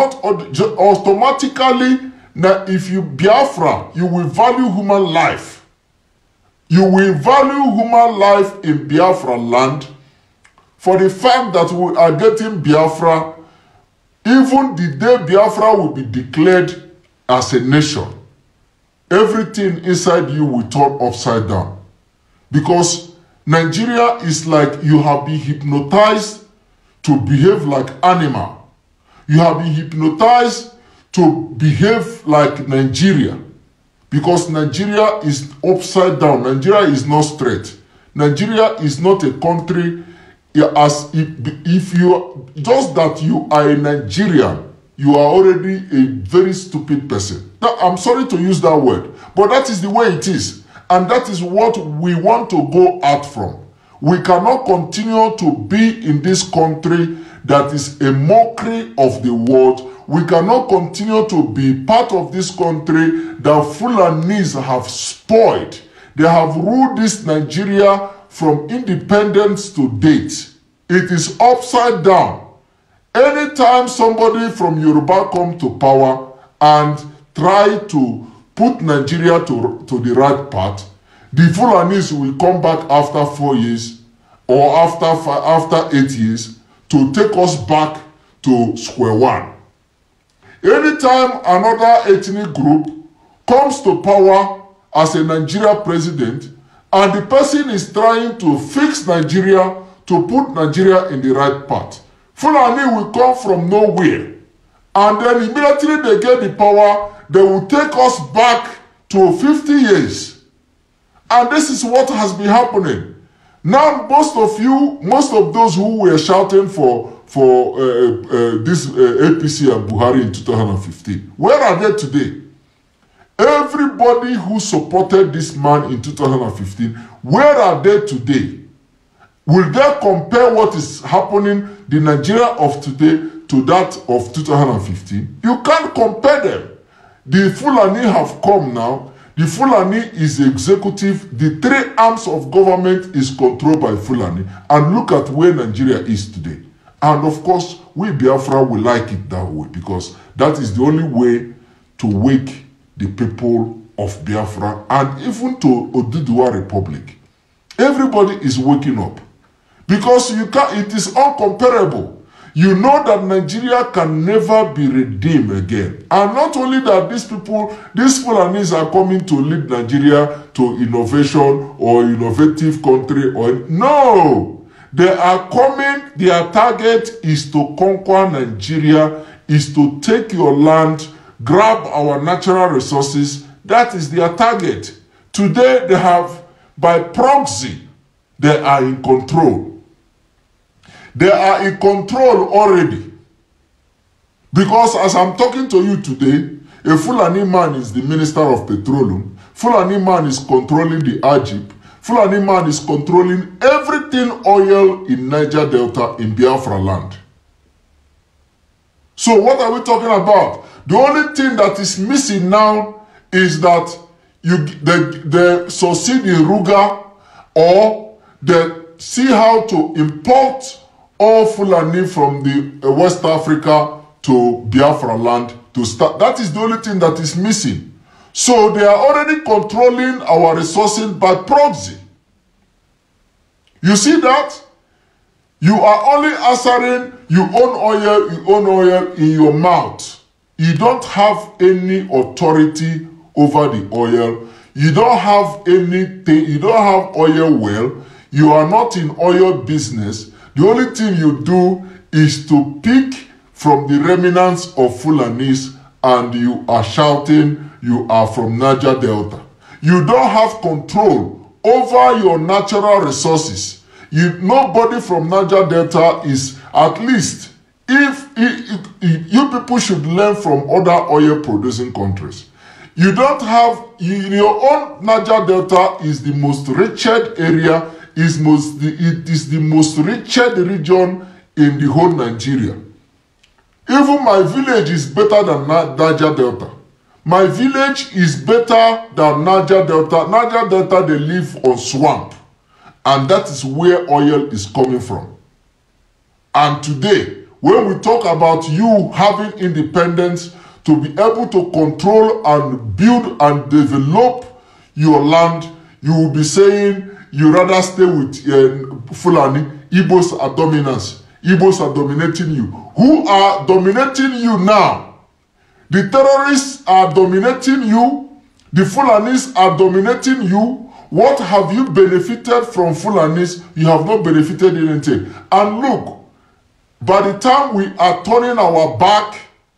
A: automatically, if you Biafra, you will value human life. You will value human life in Biafra land. For the fact that we are getting Biafra, even the day Biafra will be declared as a nation, everything inside you will turn upside down. Because Nigeria is like you have been hypnotized to behave like animal. You have been hypnotized to behave like Nigeria, because Nigeria is upside down. Nigeria is not straight. Nigeria is not a country as if, if you, just that you are a Nigerian, you are already a very stupid person. Now, I'm sorry to use that word, but that is the way it is. And that is what we want to go out from. We cannot continue to be in this country that is a mockery of the world. We cannot continue to be part of this country that Fulanis have spoiled. They have ruled this Nigeria from independence to date. It is upside down. Anytime somebody from Yoruba come to power and try to put Nigeria to, to the right path, the Fulanis will come back after four years or after, five, after eight years to take us back to square one. Anytime another ethnic group comes to power as a Nigeria president and the person is trying to fix Nigeria, to put Nigeria in the right path, Fulani will come from nowhere, and then immediately they get the power, they will take us back to fifty years. And this is what has been happening. Now, most of you, most of those who were shouting for, for uh, uh, this uh, A P C and Buhari in two thousand fifteen, where are they today? Everybody who supported this man in two thousand fifteen, where are they today? Will they compare what is happening, the Nigeria of today, to that of two thousand fifteen? You can't compare them. The Fulani have come now. The Fulani is the executive. The three arms of government is controlled by Fulani. And look at where Nigeria is today. And of course, we Biafra will like it that way, because that is the only way to wake the people of Biafra and even to Oduduwa Republic. Everybody is waking up. Because you can, it is uncomparable. You know that Nigeria can never be redeemed again. And not only that, these people, these Fulanis are coming to lead Nigeria to innovation or innovative country. Or no! They are coming, their target is to conquer Nigeria, is to take your land, grab our natural resources. That is their target. Today they have, by proxy, they are in control. They are in control already. Because as I'm talking to you today, a Fulani man is the Minister of Petroleum. Fulani man is controlling the Ajib. Fulani man is controlling everything oil in Niger Delta in Biafra land. So what are we talking about? The only thing that is missing now is that you they, they succeed in Ruga, or they see how to import all Fulani from the uh, West Africa to Biafra land to start. That is the only thing that is missing. So they are already controlling our resources by proxy. You see that? You are only answering, you own oil, you own oil in your mouth. You don't have any authority over the oil. You don't have anything, you don't have oil well. You are not in oil business. The only thing you do is to pick from the remnants of Fulanis, and you are shouting you are from Niger Delta. You don't have control over your natural resources. You, nobody from Niger Delta is, at least, if, if, if you people should learn from other oil producing countries. You don't have, you, your own Niger Delta is the most richest area, is most, it is the most richest region in the whole Nigeria. Even my village is better than Niger Delta. My village is better than Niger Delta. Niger Delta, they live on swamp. And that is where oil is coming from. And today, when we talk about you having independence to be able to control and build and develop your land, you will be saying you rather stay with uh, Fulani. Igbos are dominance. Igbos are dominating you. Who are dominating you now? The terrorists are dominating you. The Fulanis are dominating you. What have you benefited from Fulanis? You have not benefited anything. And look, by the time we are turning our back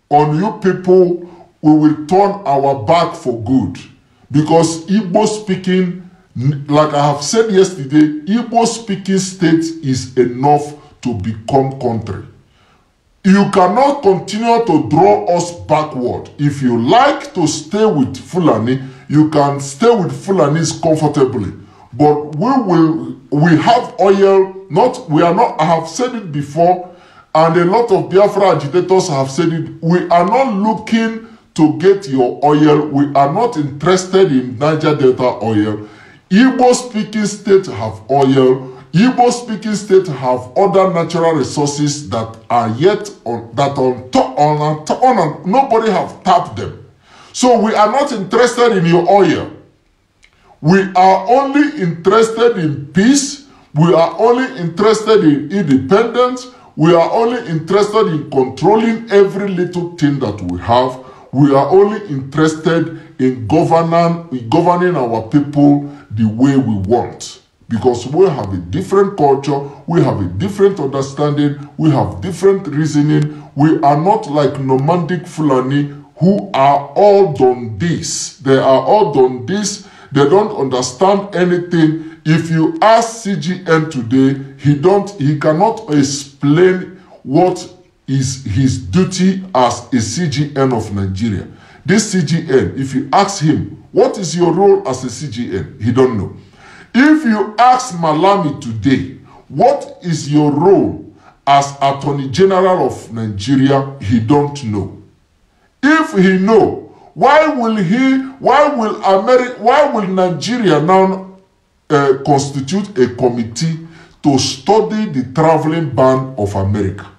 A: on you people, we will turn our back for good. Because Igbo speaking, like I have said yesterday, Igbo speaking state is enough to become country. You cannot continue to draw us backward. If you like to stay with Fulani, you can stay with Fulanis comfortably. But we will, we have oil, not, we are not, I have said it before, and a lot of Biafra agitators have said it, we are not looking to get your oil, we are not interested in Niger Delta oil. Igbo speaking states have oil, Igbo speaking states have other natural resources that are yet on, that on top, on, on, on, nobody have tapped them. So we are not interested in your oil. We are only interested in peace. We are only interested in independence. We are only interested in controlling every little thing that we have. We are only interested in governing, in governing our people the way we want. Because we have a different culture, we have a different understanding, we have different reasoning. We are not like nomadic Fulani who are all done this. They are all done this. They don't understand anything. If you ask C G N today, he don't, he cannot explain what is his duty as a C G N of Nigeria. This C G N, if you ask him, what is your role as a C G N? He don't know. If you ask Malami today, what is your role as Attorney General of Nigeria? He don't know. If he know, why will he, why will America, why will Nigeria now uh, constitute a committee to study the traveling ban of America?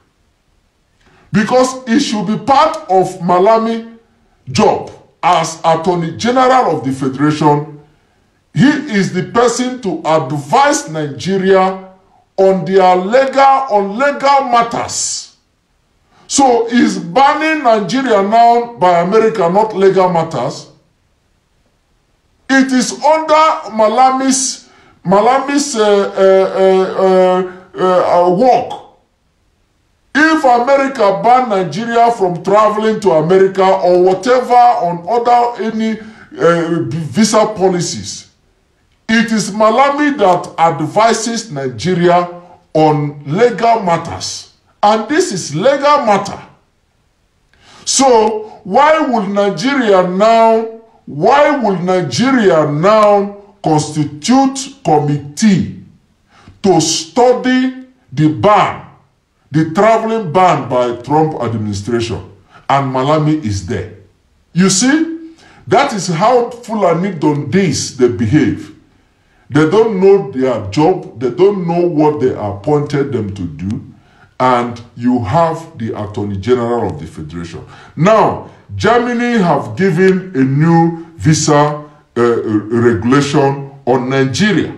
A: Because it should be part of Malami's job as Attorney General of the Federation. He is the person to advise Nigeria on their legal, on legal matters. So is banning Nigeria now by America not legal matters? It is under Malami's, Malami's uh, uh, uh, uh, uh, work. If America ban Nigeria from traveling to America or whatever on other any uh, visa policies, it is Malami that advises Nigeria on legal matters. And this is legal matter. So why would Nigeria now, why would Nigeria now constitute committee to study the ban, the traveling ban by Trump administration, and Malami is there? You see, that is how Fulani Dondis they behave. They don't know their job, they don't know what they appointed them to do, and you have the Attorney General of the Federation. Now, Germany have given a new visa uh, regulation on Nigeria.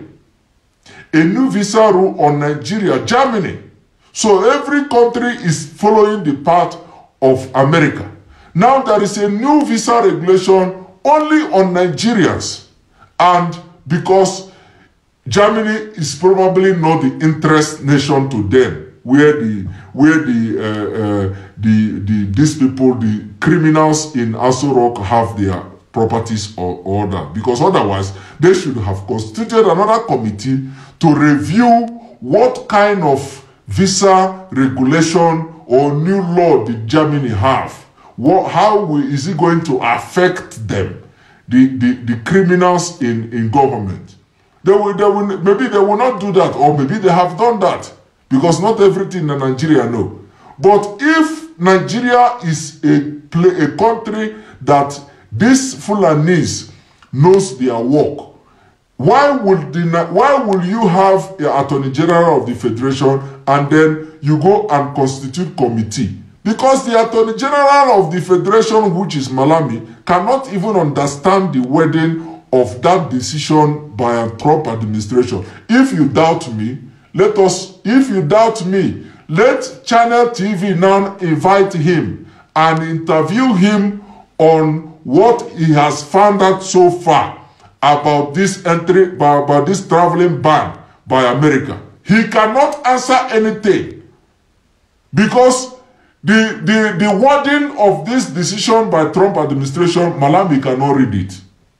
A: A new visa rule on Nigeria, Germany. So every country is following the path of America. Now there is a new visa regulation only on Nigerians. And because Germany is probably not the interest nation to them, where the where the uh, uh, the the these people, the criminals in Aso Rock, have their properties or order. Because otherwise, they should have constituted another committee to review what kind of visa regulation or new law did Germany have. What, how will, is it going to affect them, the the, the criminals in in government? They will, they will, maybe they will not do that, or maybe they have done that, because not everything in Nigeria know. But if Nigeria is a, play, a country that these Fulanis knows their work, why would, the, why will you have an Attorney General of the Federation and then you go and constitute committee? Because the Attorney General of the Federation, which is Malami, cannot even understand the wording of that decision by a Trump administration. If you doubt me, let us, if you doubt me, let Channel T V now invite him and interview him on what he has found out so far about this entry, about this traveling ban by America. He cannot answer anything because The, the, the wording of this decision by Trump administration, Malami cannot read it.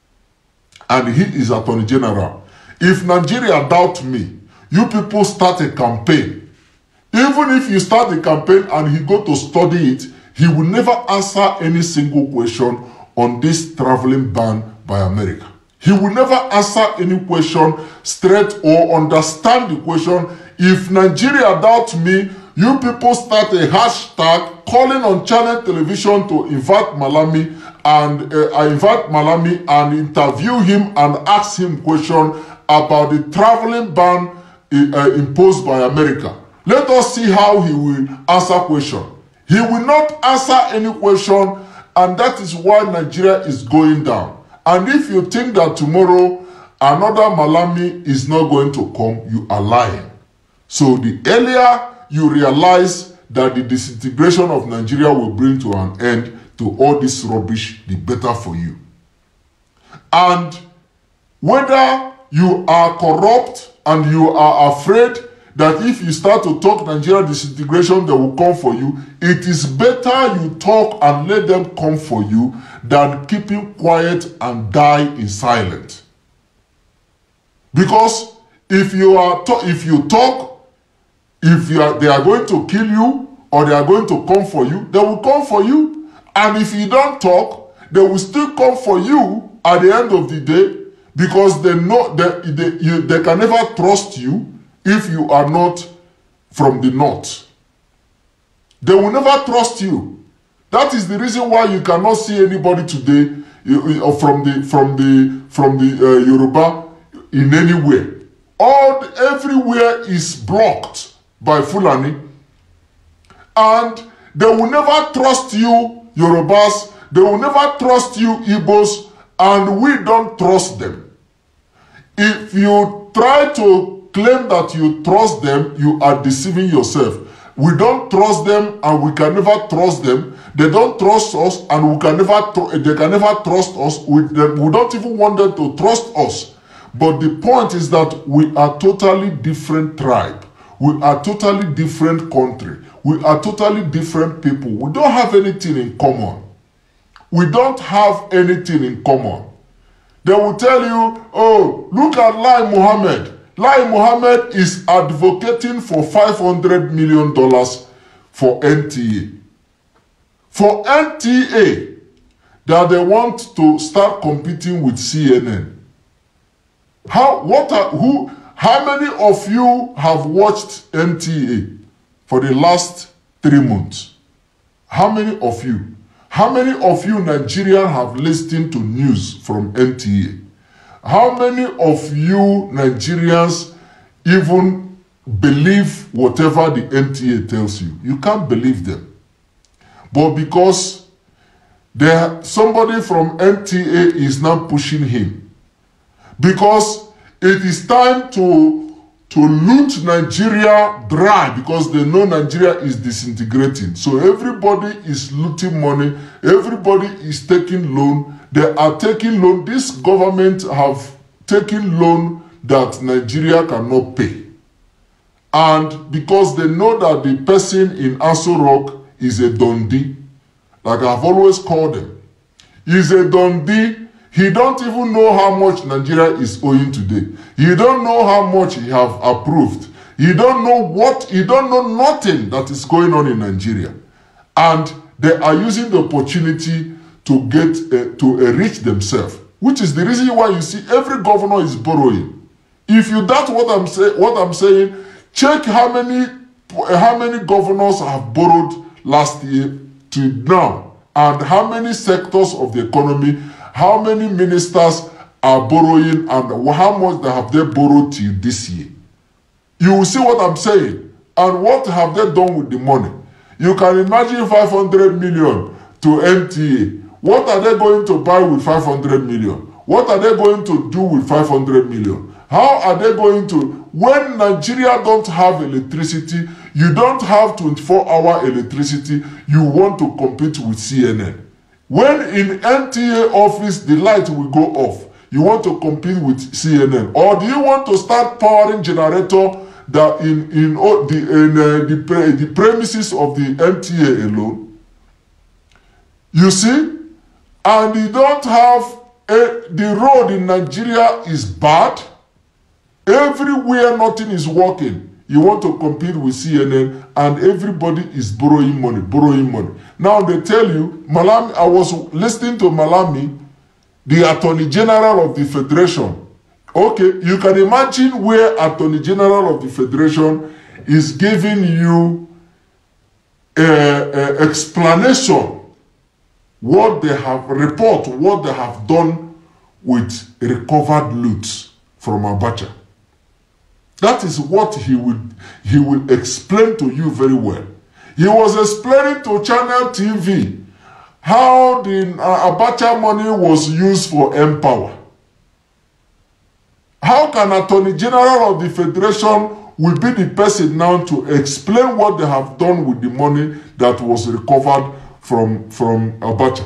A: And he is Attorney General. If Nigeria doubt me, you people start a campaign. Even if you start the campaign and he go to study it, he will never answer any single question on this traveling ban by America. He will never answer any question straight or understand the question. If Nigeria doubt me, you people start a hashtag calling on channel television to invite Malami and uh, invite Malami and interview him and ask him question about the traveling ban uh, imposed by America. Let us see how he will answer question. He will not answer any question, and that is why Nigeria is going down. And if you think that tomorrow another Malami is not going to come, you are lying. So the earlier you realize that the disintegration of Nigeria will bring to an end to all this rubbish, the better for you. And whether you are corrupt and you are afraid that if you start to talk Nigeria disintegration, they will come for you, it is better you talk and let them come for you than keeping quiet and die in silence. Because if you are if you talk, if you are, they are going to kill you or they are going to come for you, they will come for you. And if you don't talk, they will still come for you at the end of the day, because they know that they, you, they can never trust you if you are not from the north. They will never trust you. That is the reason why you cannot see anybody today uh, from the from the from the uh, Yoruba in anywhere. All everywhere is blocked by Fulani, and they will never trust you, Yorubas. They will never trust you, Igbos, and we don't trust them. If you try to claim that you trust them, you are deceiving yourself. We don't trust them, and we can never trust them. They don't trust us, and we can never they can never trust us. We, we don't even want them to trust us. But the point is that we are totally different tribe. We are totally different country. We are totally different people. We don't have anything in common. We don't have anything in common. They will tell you, oh, look at Lai Mohammed. Lai Mohammed is advocating for five hundred million dollars for N T A. For N T A, that they want to start competing with C N N. How, what are, who, how many of you have watched N T A for the last three months? How many of you? How many of you Nigerians have listened to news from N T A? How many of you Nigerians even believe whatever the N T A tells you? You can't believe them. But because there, somebody from N T A is now pushing him, because it is time to, to loot Nigeria dry, because they know Nigeria is disintegrating. So everybody is looting money. Everybody is taking loan. They are taking loan. This government have taken loan that Nigeria cannot pay. And because they know that the person in Aso Rock is a Dundee, like I've always called him, he's a Dundee. He don't even know how much Nigeria is owing today. He don't know how much he have approved. He don't know what, he don't know nothing that is going on in Nigeria. And they are using the opportunity to get, uh, to enrich themselves, which is the reason why you see every governor is borrowing. If you doubt what I'm, say, what I'm saying, check how many, how many governors have borrowed last year to now, and how many sectors of the economy, how many ministers are borrowing, and how much they have they borrowed till this year. You will see what I'm saying. And what have they done with the money? You can imagine five hundred million to N T A. What are they going to buy with five hundred million? What are they going to do with five hundred million? How are they going to... When Nigeria don't have electricity, you don't have twenty-four hour electricity, you want to compete with C N N. When in N T A office, the light will go off, you want to compete with C N N. Or do you want to start powering generator that in in, all the, in uh, the, pre the premises of the M T A alone, you see, and you don't have a, the road in Nigeria is bad. Everywhere nothing is working. You want to compete with C N N, and everybody is borrowing money, borrowing money. Now they tell you, Malami, I was listening to Malami, the Attorney General of the Federation. Okay, you can imagine where Attorney General of the Federation is giving you an explanation, what they have, report what they have done with recovered loot from Abacha. That is what he will, he will explain to you very well. He was explaining to Channel T V how the uh, Abacha money was used for Empower. How can Attorney General of the Federation will be the person now to explain what they have done with the money that was recovered from, from Abacha?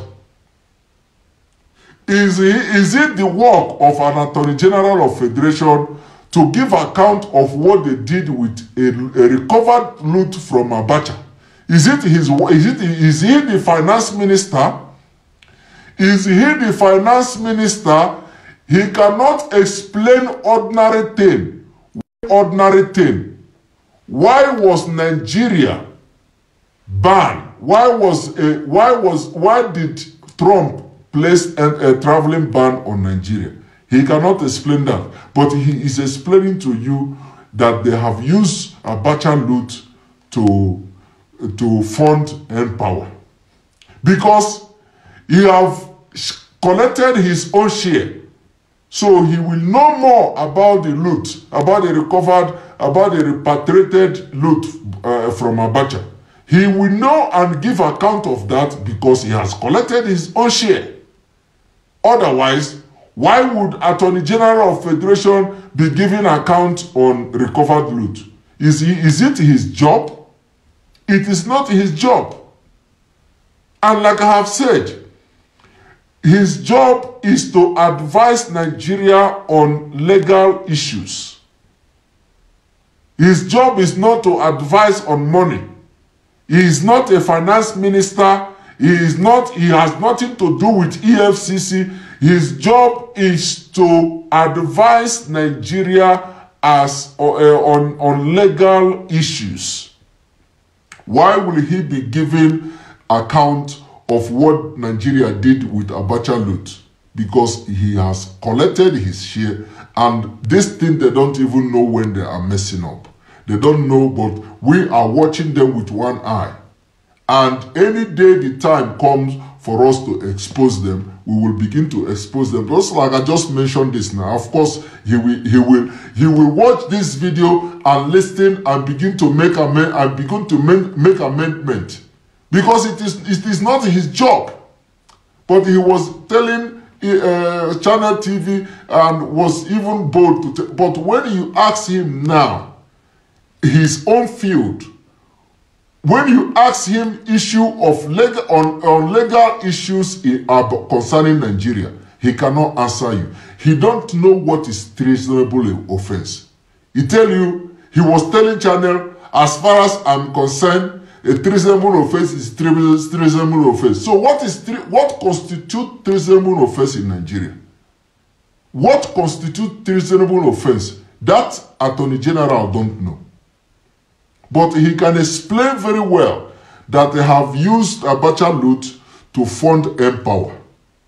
A: Is, he, is it the work of an Attorney General of Federation to give account of what they did with a, a recovered loot from Abacha? Is it his? Is it? Is he the finance minister? Is he the finance minister? He cannot explain ordinary thing. Ordinary thing. Why was Nigeria banned? Why was a, why was why did Trump place a, a traveling ban on Nigeria? He cannot explain that, but he is explaining to you that they have used Abacha loot to, to fund Empower. Because he have collected his own share. So he will know more about the loot, about the recovered, about the repatriated loot uh, from Abacha. He will know and give account of that because he has collected his own share. Otherwise, why would Attorney General of Federation be giving account on recovered loot? Is, he, is it his job? It is not his job. And like I have said, his job is to advise Nigeria on legal issues. His job is not to advise on money. He is not a finance minister. He is not, he has nothing to do with E F C C. His job is to advise Nigeria as uh, on, on legal issues. Why will he be giving account of what Nigeria did with Abacha loot? Because he has collected his share, and this thing they don't even know when they are messing up. They don't know, but we are watching them with one eye. And any day the time comes for us to expose them, we will begin to expose them. Just like I just mentioned this now. Of course, he will he will he will watch this video and listen and begin to make amend and begin to make, make amendment. Because it is it is not his job. But he was telling uh, Channel T V and was even bold to but when you ask him now, his own field, when you ask him issue of legal on, on legal issues in, uh, concerning Nigeria, he cannot answer you. He don't know what is treasonable offense. He tell you, he was telling Channel, as far as I'm concerned, a treasonable offense is treasonable offense. So what is what constitutes treasonable offense in Nigeria? What constitutes treasonable offense? That Attorney General don't know. But he can explain very well that they have used Abacha loot to fund Empower.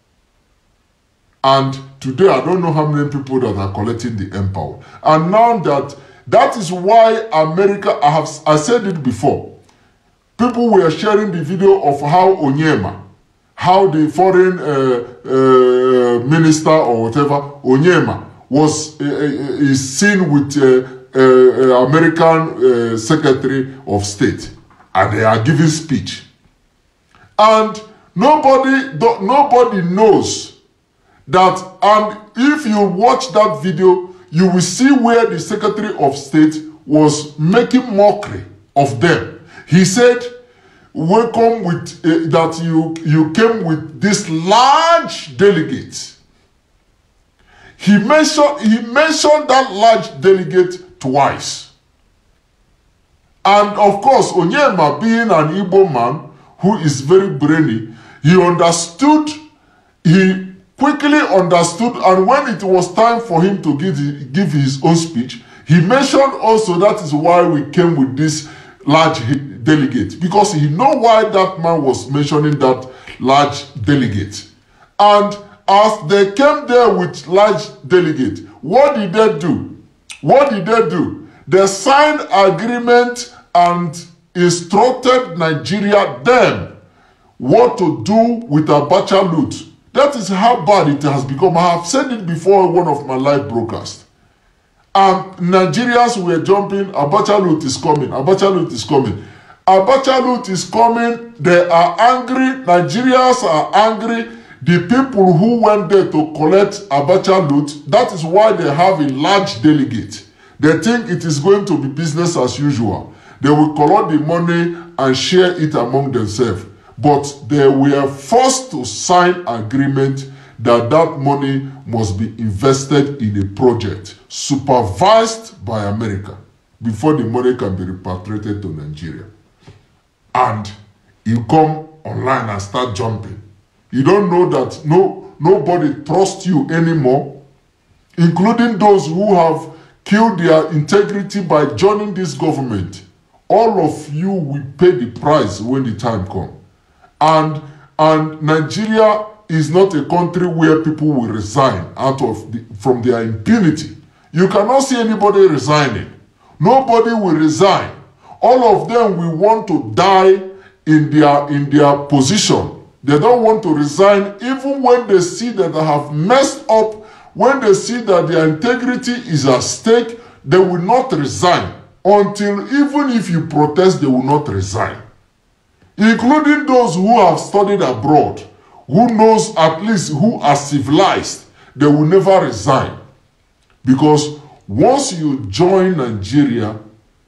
A: And today, I don't know how many people that are collecting the Empower. And now that, that is why America, I have I said it before, people were sharing the video of how Onyema, how the foreign uh, uh, minister or whatever, Onyema, was uh, is seen with uh, Uh, uh, American uh, Secretary of State, and they are giving speech, and nobody do, nobody knows that. And if you watch that video, you will see where the Secretary of State was making mockery of them. He said, "Welcome with uh, that you you came with this large delegate." He mentioned he mentioned that large delegate twice. And of course, Onyema, being an Igbo man who is very brainy, he understood, he quickly understood, and when it was time for him to give, give his own speech, he mentioned also that is why we came with this large delegate, because he know why that man was mentioning that large delegate. And as they came there with large delegate, what did they do? What did they do? They signed agreement and instructed Nigeria then what to do with Abacha loot. That is how bad it has become. I have said it before in one of my live broadcasts. And Nigerians were jumping, Abacha loot is coming, Abacha loot is coming. Abacha loot is coming, they are angry, Nigerians are angry. The people who went there to collect Abacha loot, that is why they have a large delegate. They think it is going to be business as usual. They will collect the money and share it among themselves. But they were forced to sign agreement that that money must be invested in a project supervised by America before the money can be repatriated to Nigeria. And you come online and start jumping. You don't know that no nobody trusts you anymore, including those who have killed their integrity by joining this government. All of you will pay the price when the time comes. And, and Nigeria is not a country where people will resign out of the, from their impunity. You cannot see anybody resigning. Nobody will resign. All of them will want to die in their, in their position. They don't want to resign even when they see that they have messed up. When they see that their integrity is at stake, they will not resign until, even if you protest, they will not resign. Including those who have studied abroad, who knows at least who are civilized, they will never resign. Because once you join Nigeria,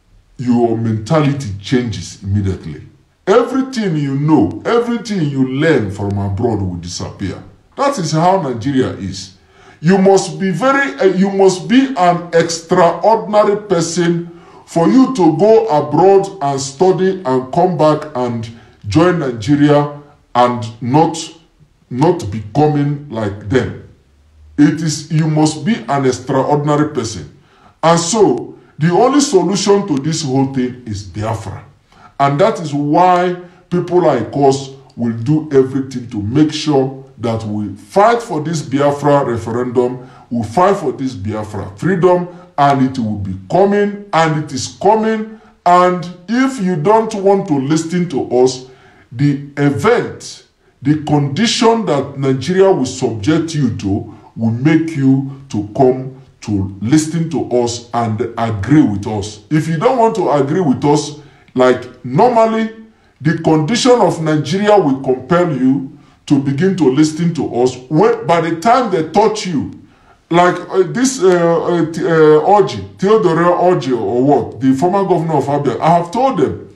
A: your mentality changes immediately. Everything you know, everything you learn from abroad will disappear. That is how Nigeria is. You must be very, uh, you must be an extraordinary person for you to go abroad and study and come back and join Nigeria and not, not becoming like them. It is, you must be an extraordinary person. And so, the only solution to this whole thing is Biafra. And that is why people like us will do everything to make sure that we fight for this Biafra referendum, we fight for this Biafra freedom, and it will be coming, and it is coming. And if you don't want to listen to us, the event, the condition that Nigeria will subject you to will make you to come to listen to us and agree with us. If you don't want to agree with us, like normally, the condition of Nigeria will compel you to begin to listen to us. When, by the time they touch you, like uh, this uh, uh, uh, Orji, Theodore Orji or what, the former governor of Abia, I have told them,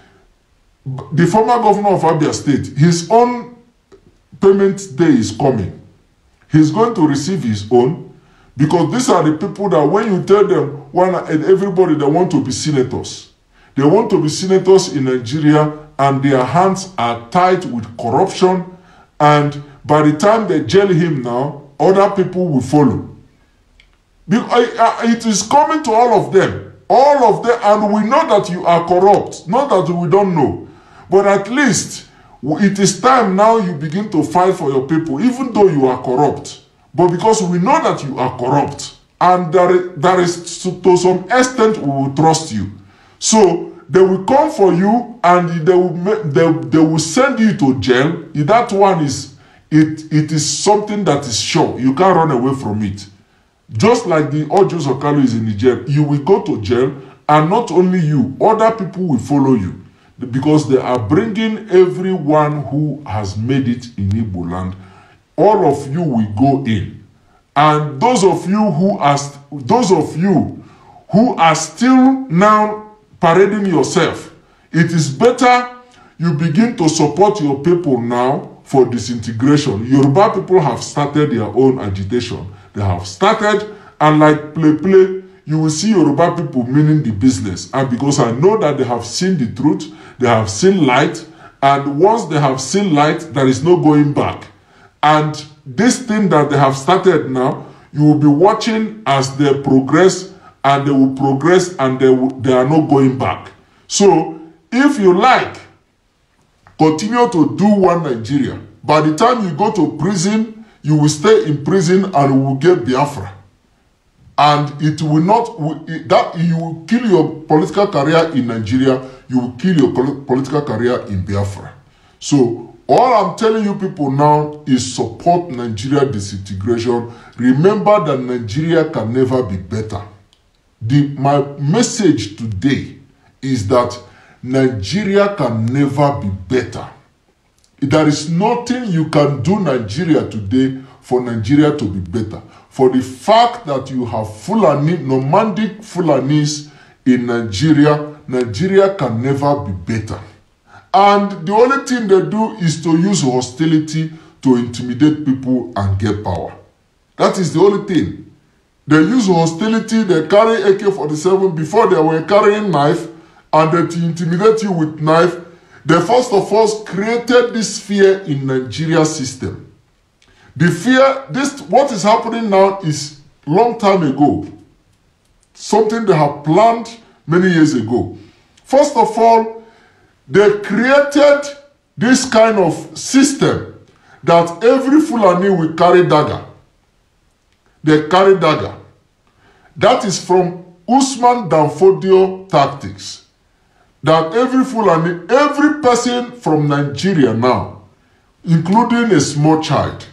A: the former governor of Abia State, his own payment day is coming. He's going to receive his own, because these are the people that when you tell them, when and everybody that want to be senators, they want to be senators in Nigeria, and their hands are tied with corruption, and by the time they jail him now, other people will follow. It is coming to all of them. All of them, and we know that you are corrupt. Not that we don't know. But at least, it is time now you begin to fight for your people, even though you are corrupt. But because we know that you are corrupt, and there, there is, to some extent, we will trust you. So, they will come for you, and they will, they, they will send you to jail. That one is, it, it is something that is sure. You can't run away from it. Just like the Ojos Okalu is in the jail, you will go to jail, and not only you, other people will follow you. Because they are bringing everyone who has made it in Igbo land. All of you will go in. And those of you who are, those of you who are still now parading yourself, it is better you begin to support your people now for disintegration. Yoruba people have started their own agitation. They have started, and like play play, you will see Yoruba people meaning the business. And because I know that they have seen the truth, they have seen light, and once they have seen light, there is no going back. And this thing that they have started now, you will be watching as they progress, and they will progress, and they, will, they are not going back. So, if you like, continue to do one Nigeria. By the time you go to prison, you will stay in prison and you will get Biafra. And it will not, that you will kill your political career in Nigeria, you will kill your political career in Biafra. So, all I'm telling you people now is support Nigeria disintegration. Remember that Nigeria can never be better. The, my message today is that Nigeria can never be better. There is nothing you can do Nigeria today for Nigeria to be better. For the fact that you have Fulani, nomadic Fulanis in Nigeria, Nigeria can never be better. And the only thing they do is to use hostility to intimidate people and get power. That is the only thing. They use hostility, they carry A K forty-seven before they were carrying knife, and they to intimidate you with knife. They first of all created this fear in Nigeria system. The fear, this what is happening now is long time ago. Something they have planned many years ago. First of all, they created this kind of system that every Fulani will carry dagger. They carry dagger. That is from Usman Danfodio tactics. That every Fulani, every person from Nigeria now, including a small child,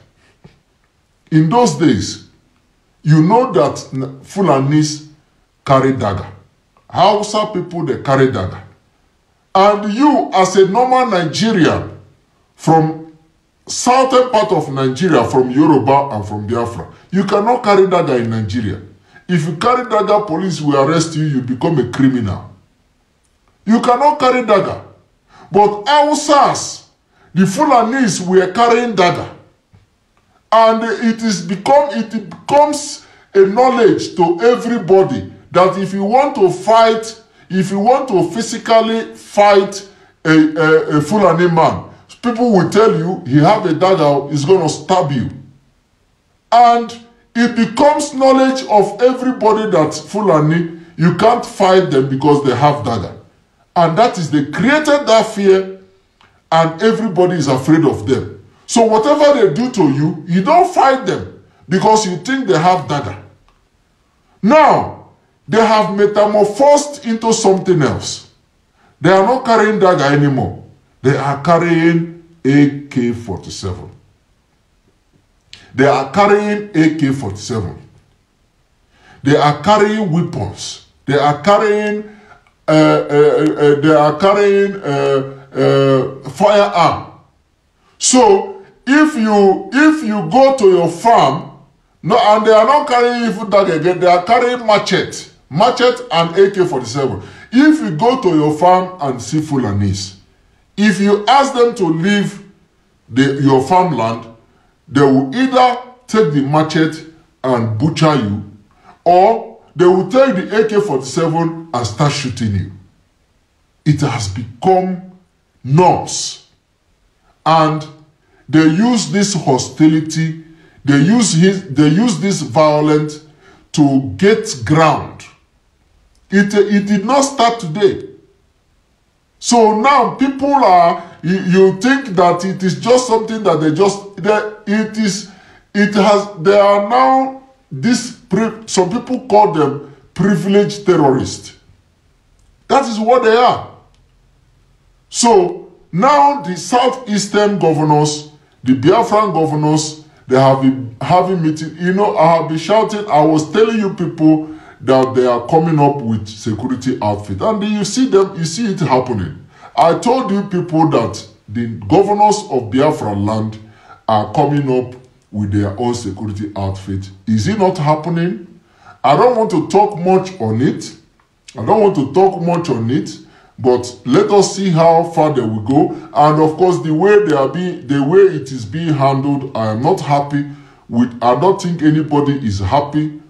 A: in those days, you know that Fulanis carry dagger. Hausa people, they carry dagger. And you, as a normal Nigerian, from southern part of Nigeria, from Yoruba and from Biafra, you cannot carry dagger in Nigeria. If you carry dagger, police will arrest you, you become a criminal. You cannot carry dagger. But Hausas, the Fulanis were carrying dagger. And it is become it becomes a knowledge to everybody that if you want to fight, if you want to physically fight a, a, a Fulani man, people will tell you he have a dagger, he's going to stab you. And it becomes knowledge of everybody that Fulani, you can't fight them because they have dagger. And that is, they created that fear, and everybody is afraid of them. So whatever they do to you, you don't fight them because you think they have dagger. Now, they have metamorphosed into something else. They are not carrying dagger anymore. They are carrying A K forty-seven. They are carrying A K forty-seven. They are carrying weapons. They are carrying, uh, uh, uh, they are carrying uh, uh, firearm. So, If you if you go to your farm, no, and they are not carrying even dagger again, they are carrying machete, machete and A K forty-seven. If you go to your farm and see Fulanis, if you ask them to leave the, your farmland, they will either take the machete and butcher you, or they will take the A K forty-seven and start shooting you. It has become norms. And they use this hostility, they use his, they use this violence to get ground. It, it did not start today. So now people are, you, you think that it is just something that they just, they, it is, it has, they are now, this, some people call them privileged terrorists. That is what they are. So now the southeastern governors, the Biafran governors, they have been having meetings. You know, I have been shouting, I was telling you people that they are coming up with security outfit. And you see them, you see it happening. I told you people that the governors of Biafra land are coming up with their own security outfit. Is it not happening? I don't want to talk much on it. I don't want to talk much on it. But let us see how far they will go. And of course, the way they are being, the way it is being handled, I am not happy with. I don't think anybody is happy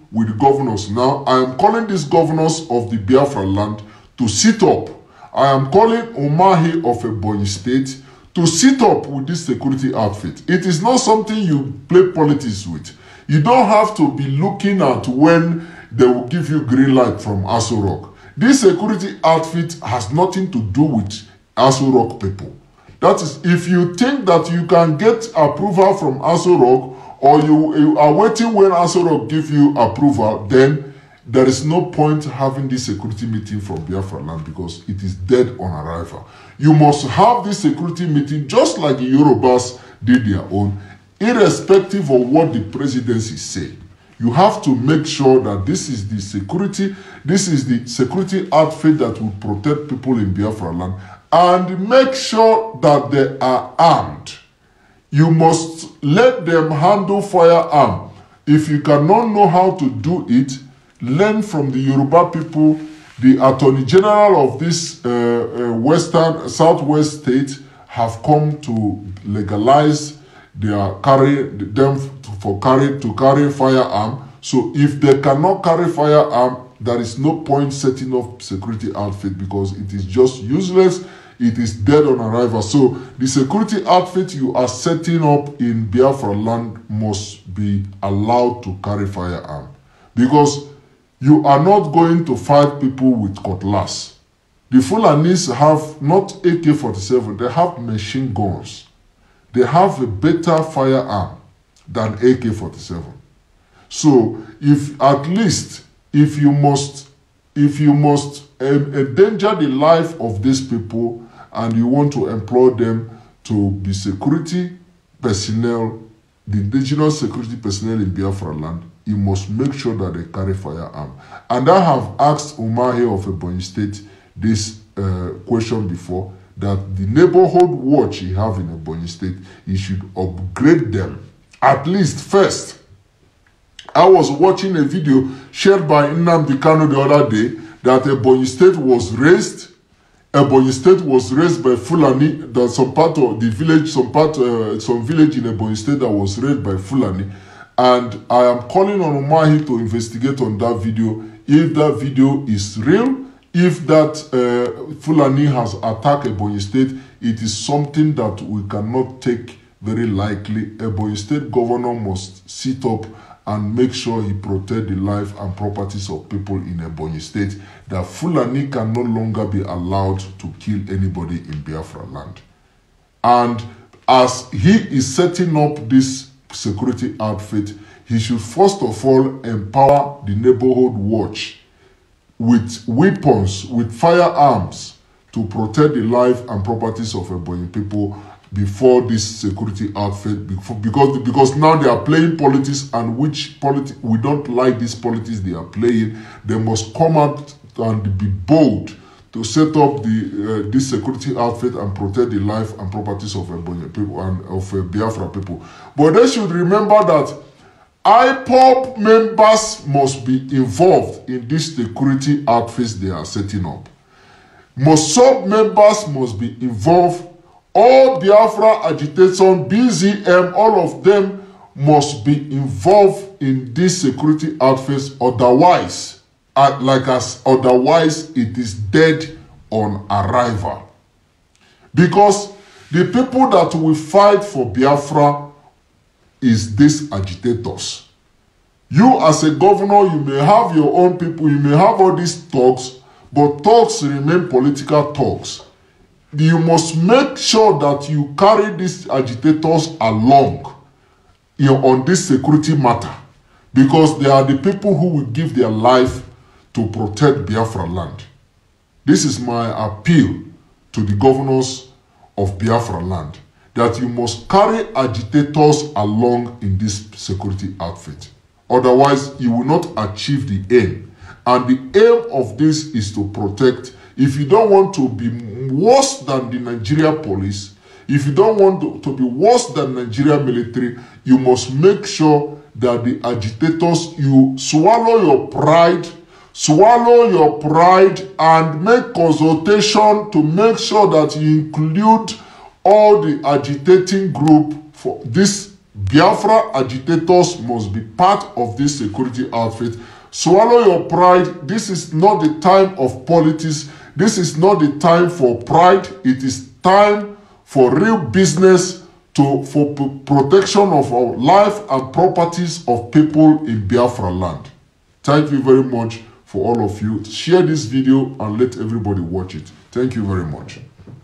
A: with the governors now. I am calling these governors of the Biafra land to sit up. I am calling Umahi of Ebonyi State to sit up with this security outfit. It is not something you play politics with. You don't have to be looking at when they will give you green light from Aso Rock. This security outfit has nothing to do with Aso Rock people. That is, if you think that you can get approval from Aso Rock, or you, you are waiting when Aso Rock give you approval, then there is no point having this security meeting from Biafra land because it is dead on arrival. You must have this security meeting just like the Yorubas did their own, irrespective of what the presidency say. You have to make sure that this is the security, this is the security outfit that will protect people in Biafra land, and make sure that they are armed. You must let them handle firearm. If you cannot know how to do it, learn from the Yoruba people. The Attorney General of this uh, uh, Western, Southwest state have come to legalize their carry them for carry to carry firearm. So if they cannot carry firearm, there is no point setting up security outfit because it is just useless. It is dead on arrival. So the security outfit you are setting up in Biafra land must be allowed to carry firearm, because you are not going to fight people with cutlass. The Fulanis have not A K forty-seven, they have machine guns. They have a better firearm than A K forty-seven. So if at least if you must if you must um, endanger the life of these people and you want to employ them to be security personnel, the indigenous security personnel in Biafra land, you must make sure that they carry firearm. And I have asked Umahi of Ebonyi State this uh, question before, that the neighborhood watch he have in Ebonyi State, he should upgrade them. At least first. I was watching a video shared by Nnamdi Kanu the other day that Ebonyi State was raised. Ebonyi State was raised by Fulani. That some part of the village, some part, uh, some village in Ebonyi State that was raised by Fulani. And I am calling on Umahi to investigate on that video if that video is real. If that uh, Fulani has attacked Ebonyi State, it is something that we cannot take very likely. Ebonyi State governor must sit up and make sure he protect the life and properties of people in Ebonyi State. That Fulani can no longer be allowed to kill anybody in Biafra land. And as he is setting up this security outfit, he should first of all empower the neighborhood watch with weapons, with firearms, to protect the life and properties of Ebonyi people before this security outfit, before, because because now they are playing politics, and which politi we don't like this politics they are playing. They must come out and be bold to set up the uh, this security outfit and protect the life and properties of Ebonyi people and of uh, Biafra people. But they should remember that I P O B members must be involved in this security outfits they are setting up. Mossad members must be involved. All Biafra agitation, B Z M, all of them must be involved in this security outfits. Otherwise, uh, like as otherwise, it is dead on arrival. Because the people that will fight for Biafra is these agitators. You as a governor, you may have your own people, you may have all these talks, but talks remain political talks. You must make sure that you carry these agitators along, you know, on this security matter, because they are the people who will give their life to protect Biafra land. This is my appeal to the governors of Biafra land, that you must carry agitators along in this security outfit. Otherwise, you will not achieve the aim. And the aim of this is to protect. If you don't want to be worse than the Nigeria police, if you don't want to, to be worse than Nigeria military, you must make sure that the agitators, you swallow your pride, swallow your pride and make consultation to make sure that you include all the agitating group for this Biafra agitators must be part of this security outfit. Swallow your pride. This is not the time of politics. This is not the time for pride. It is time for real business to for protection of our life and properties of people in Biafra land. Thank you very much for all of you. Share this video and let everybody watch it. Thank you very much.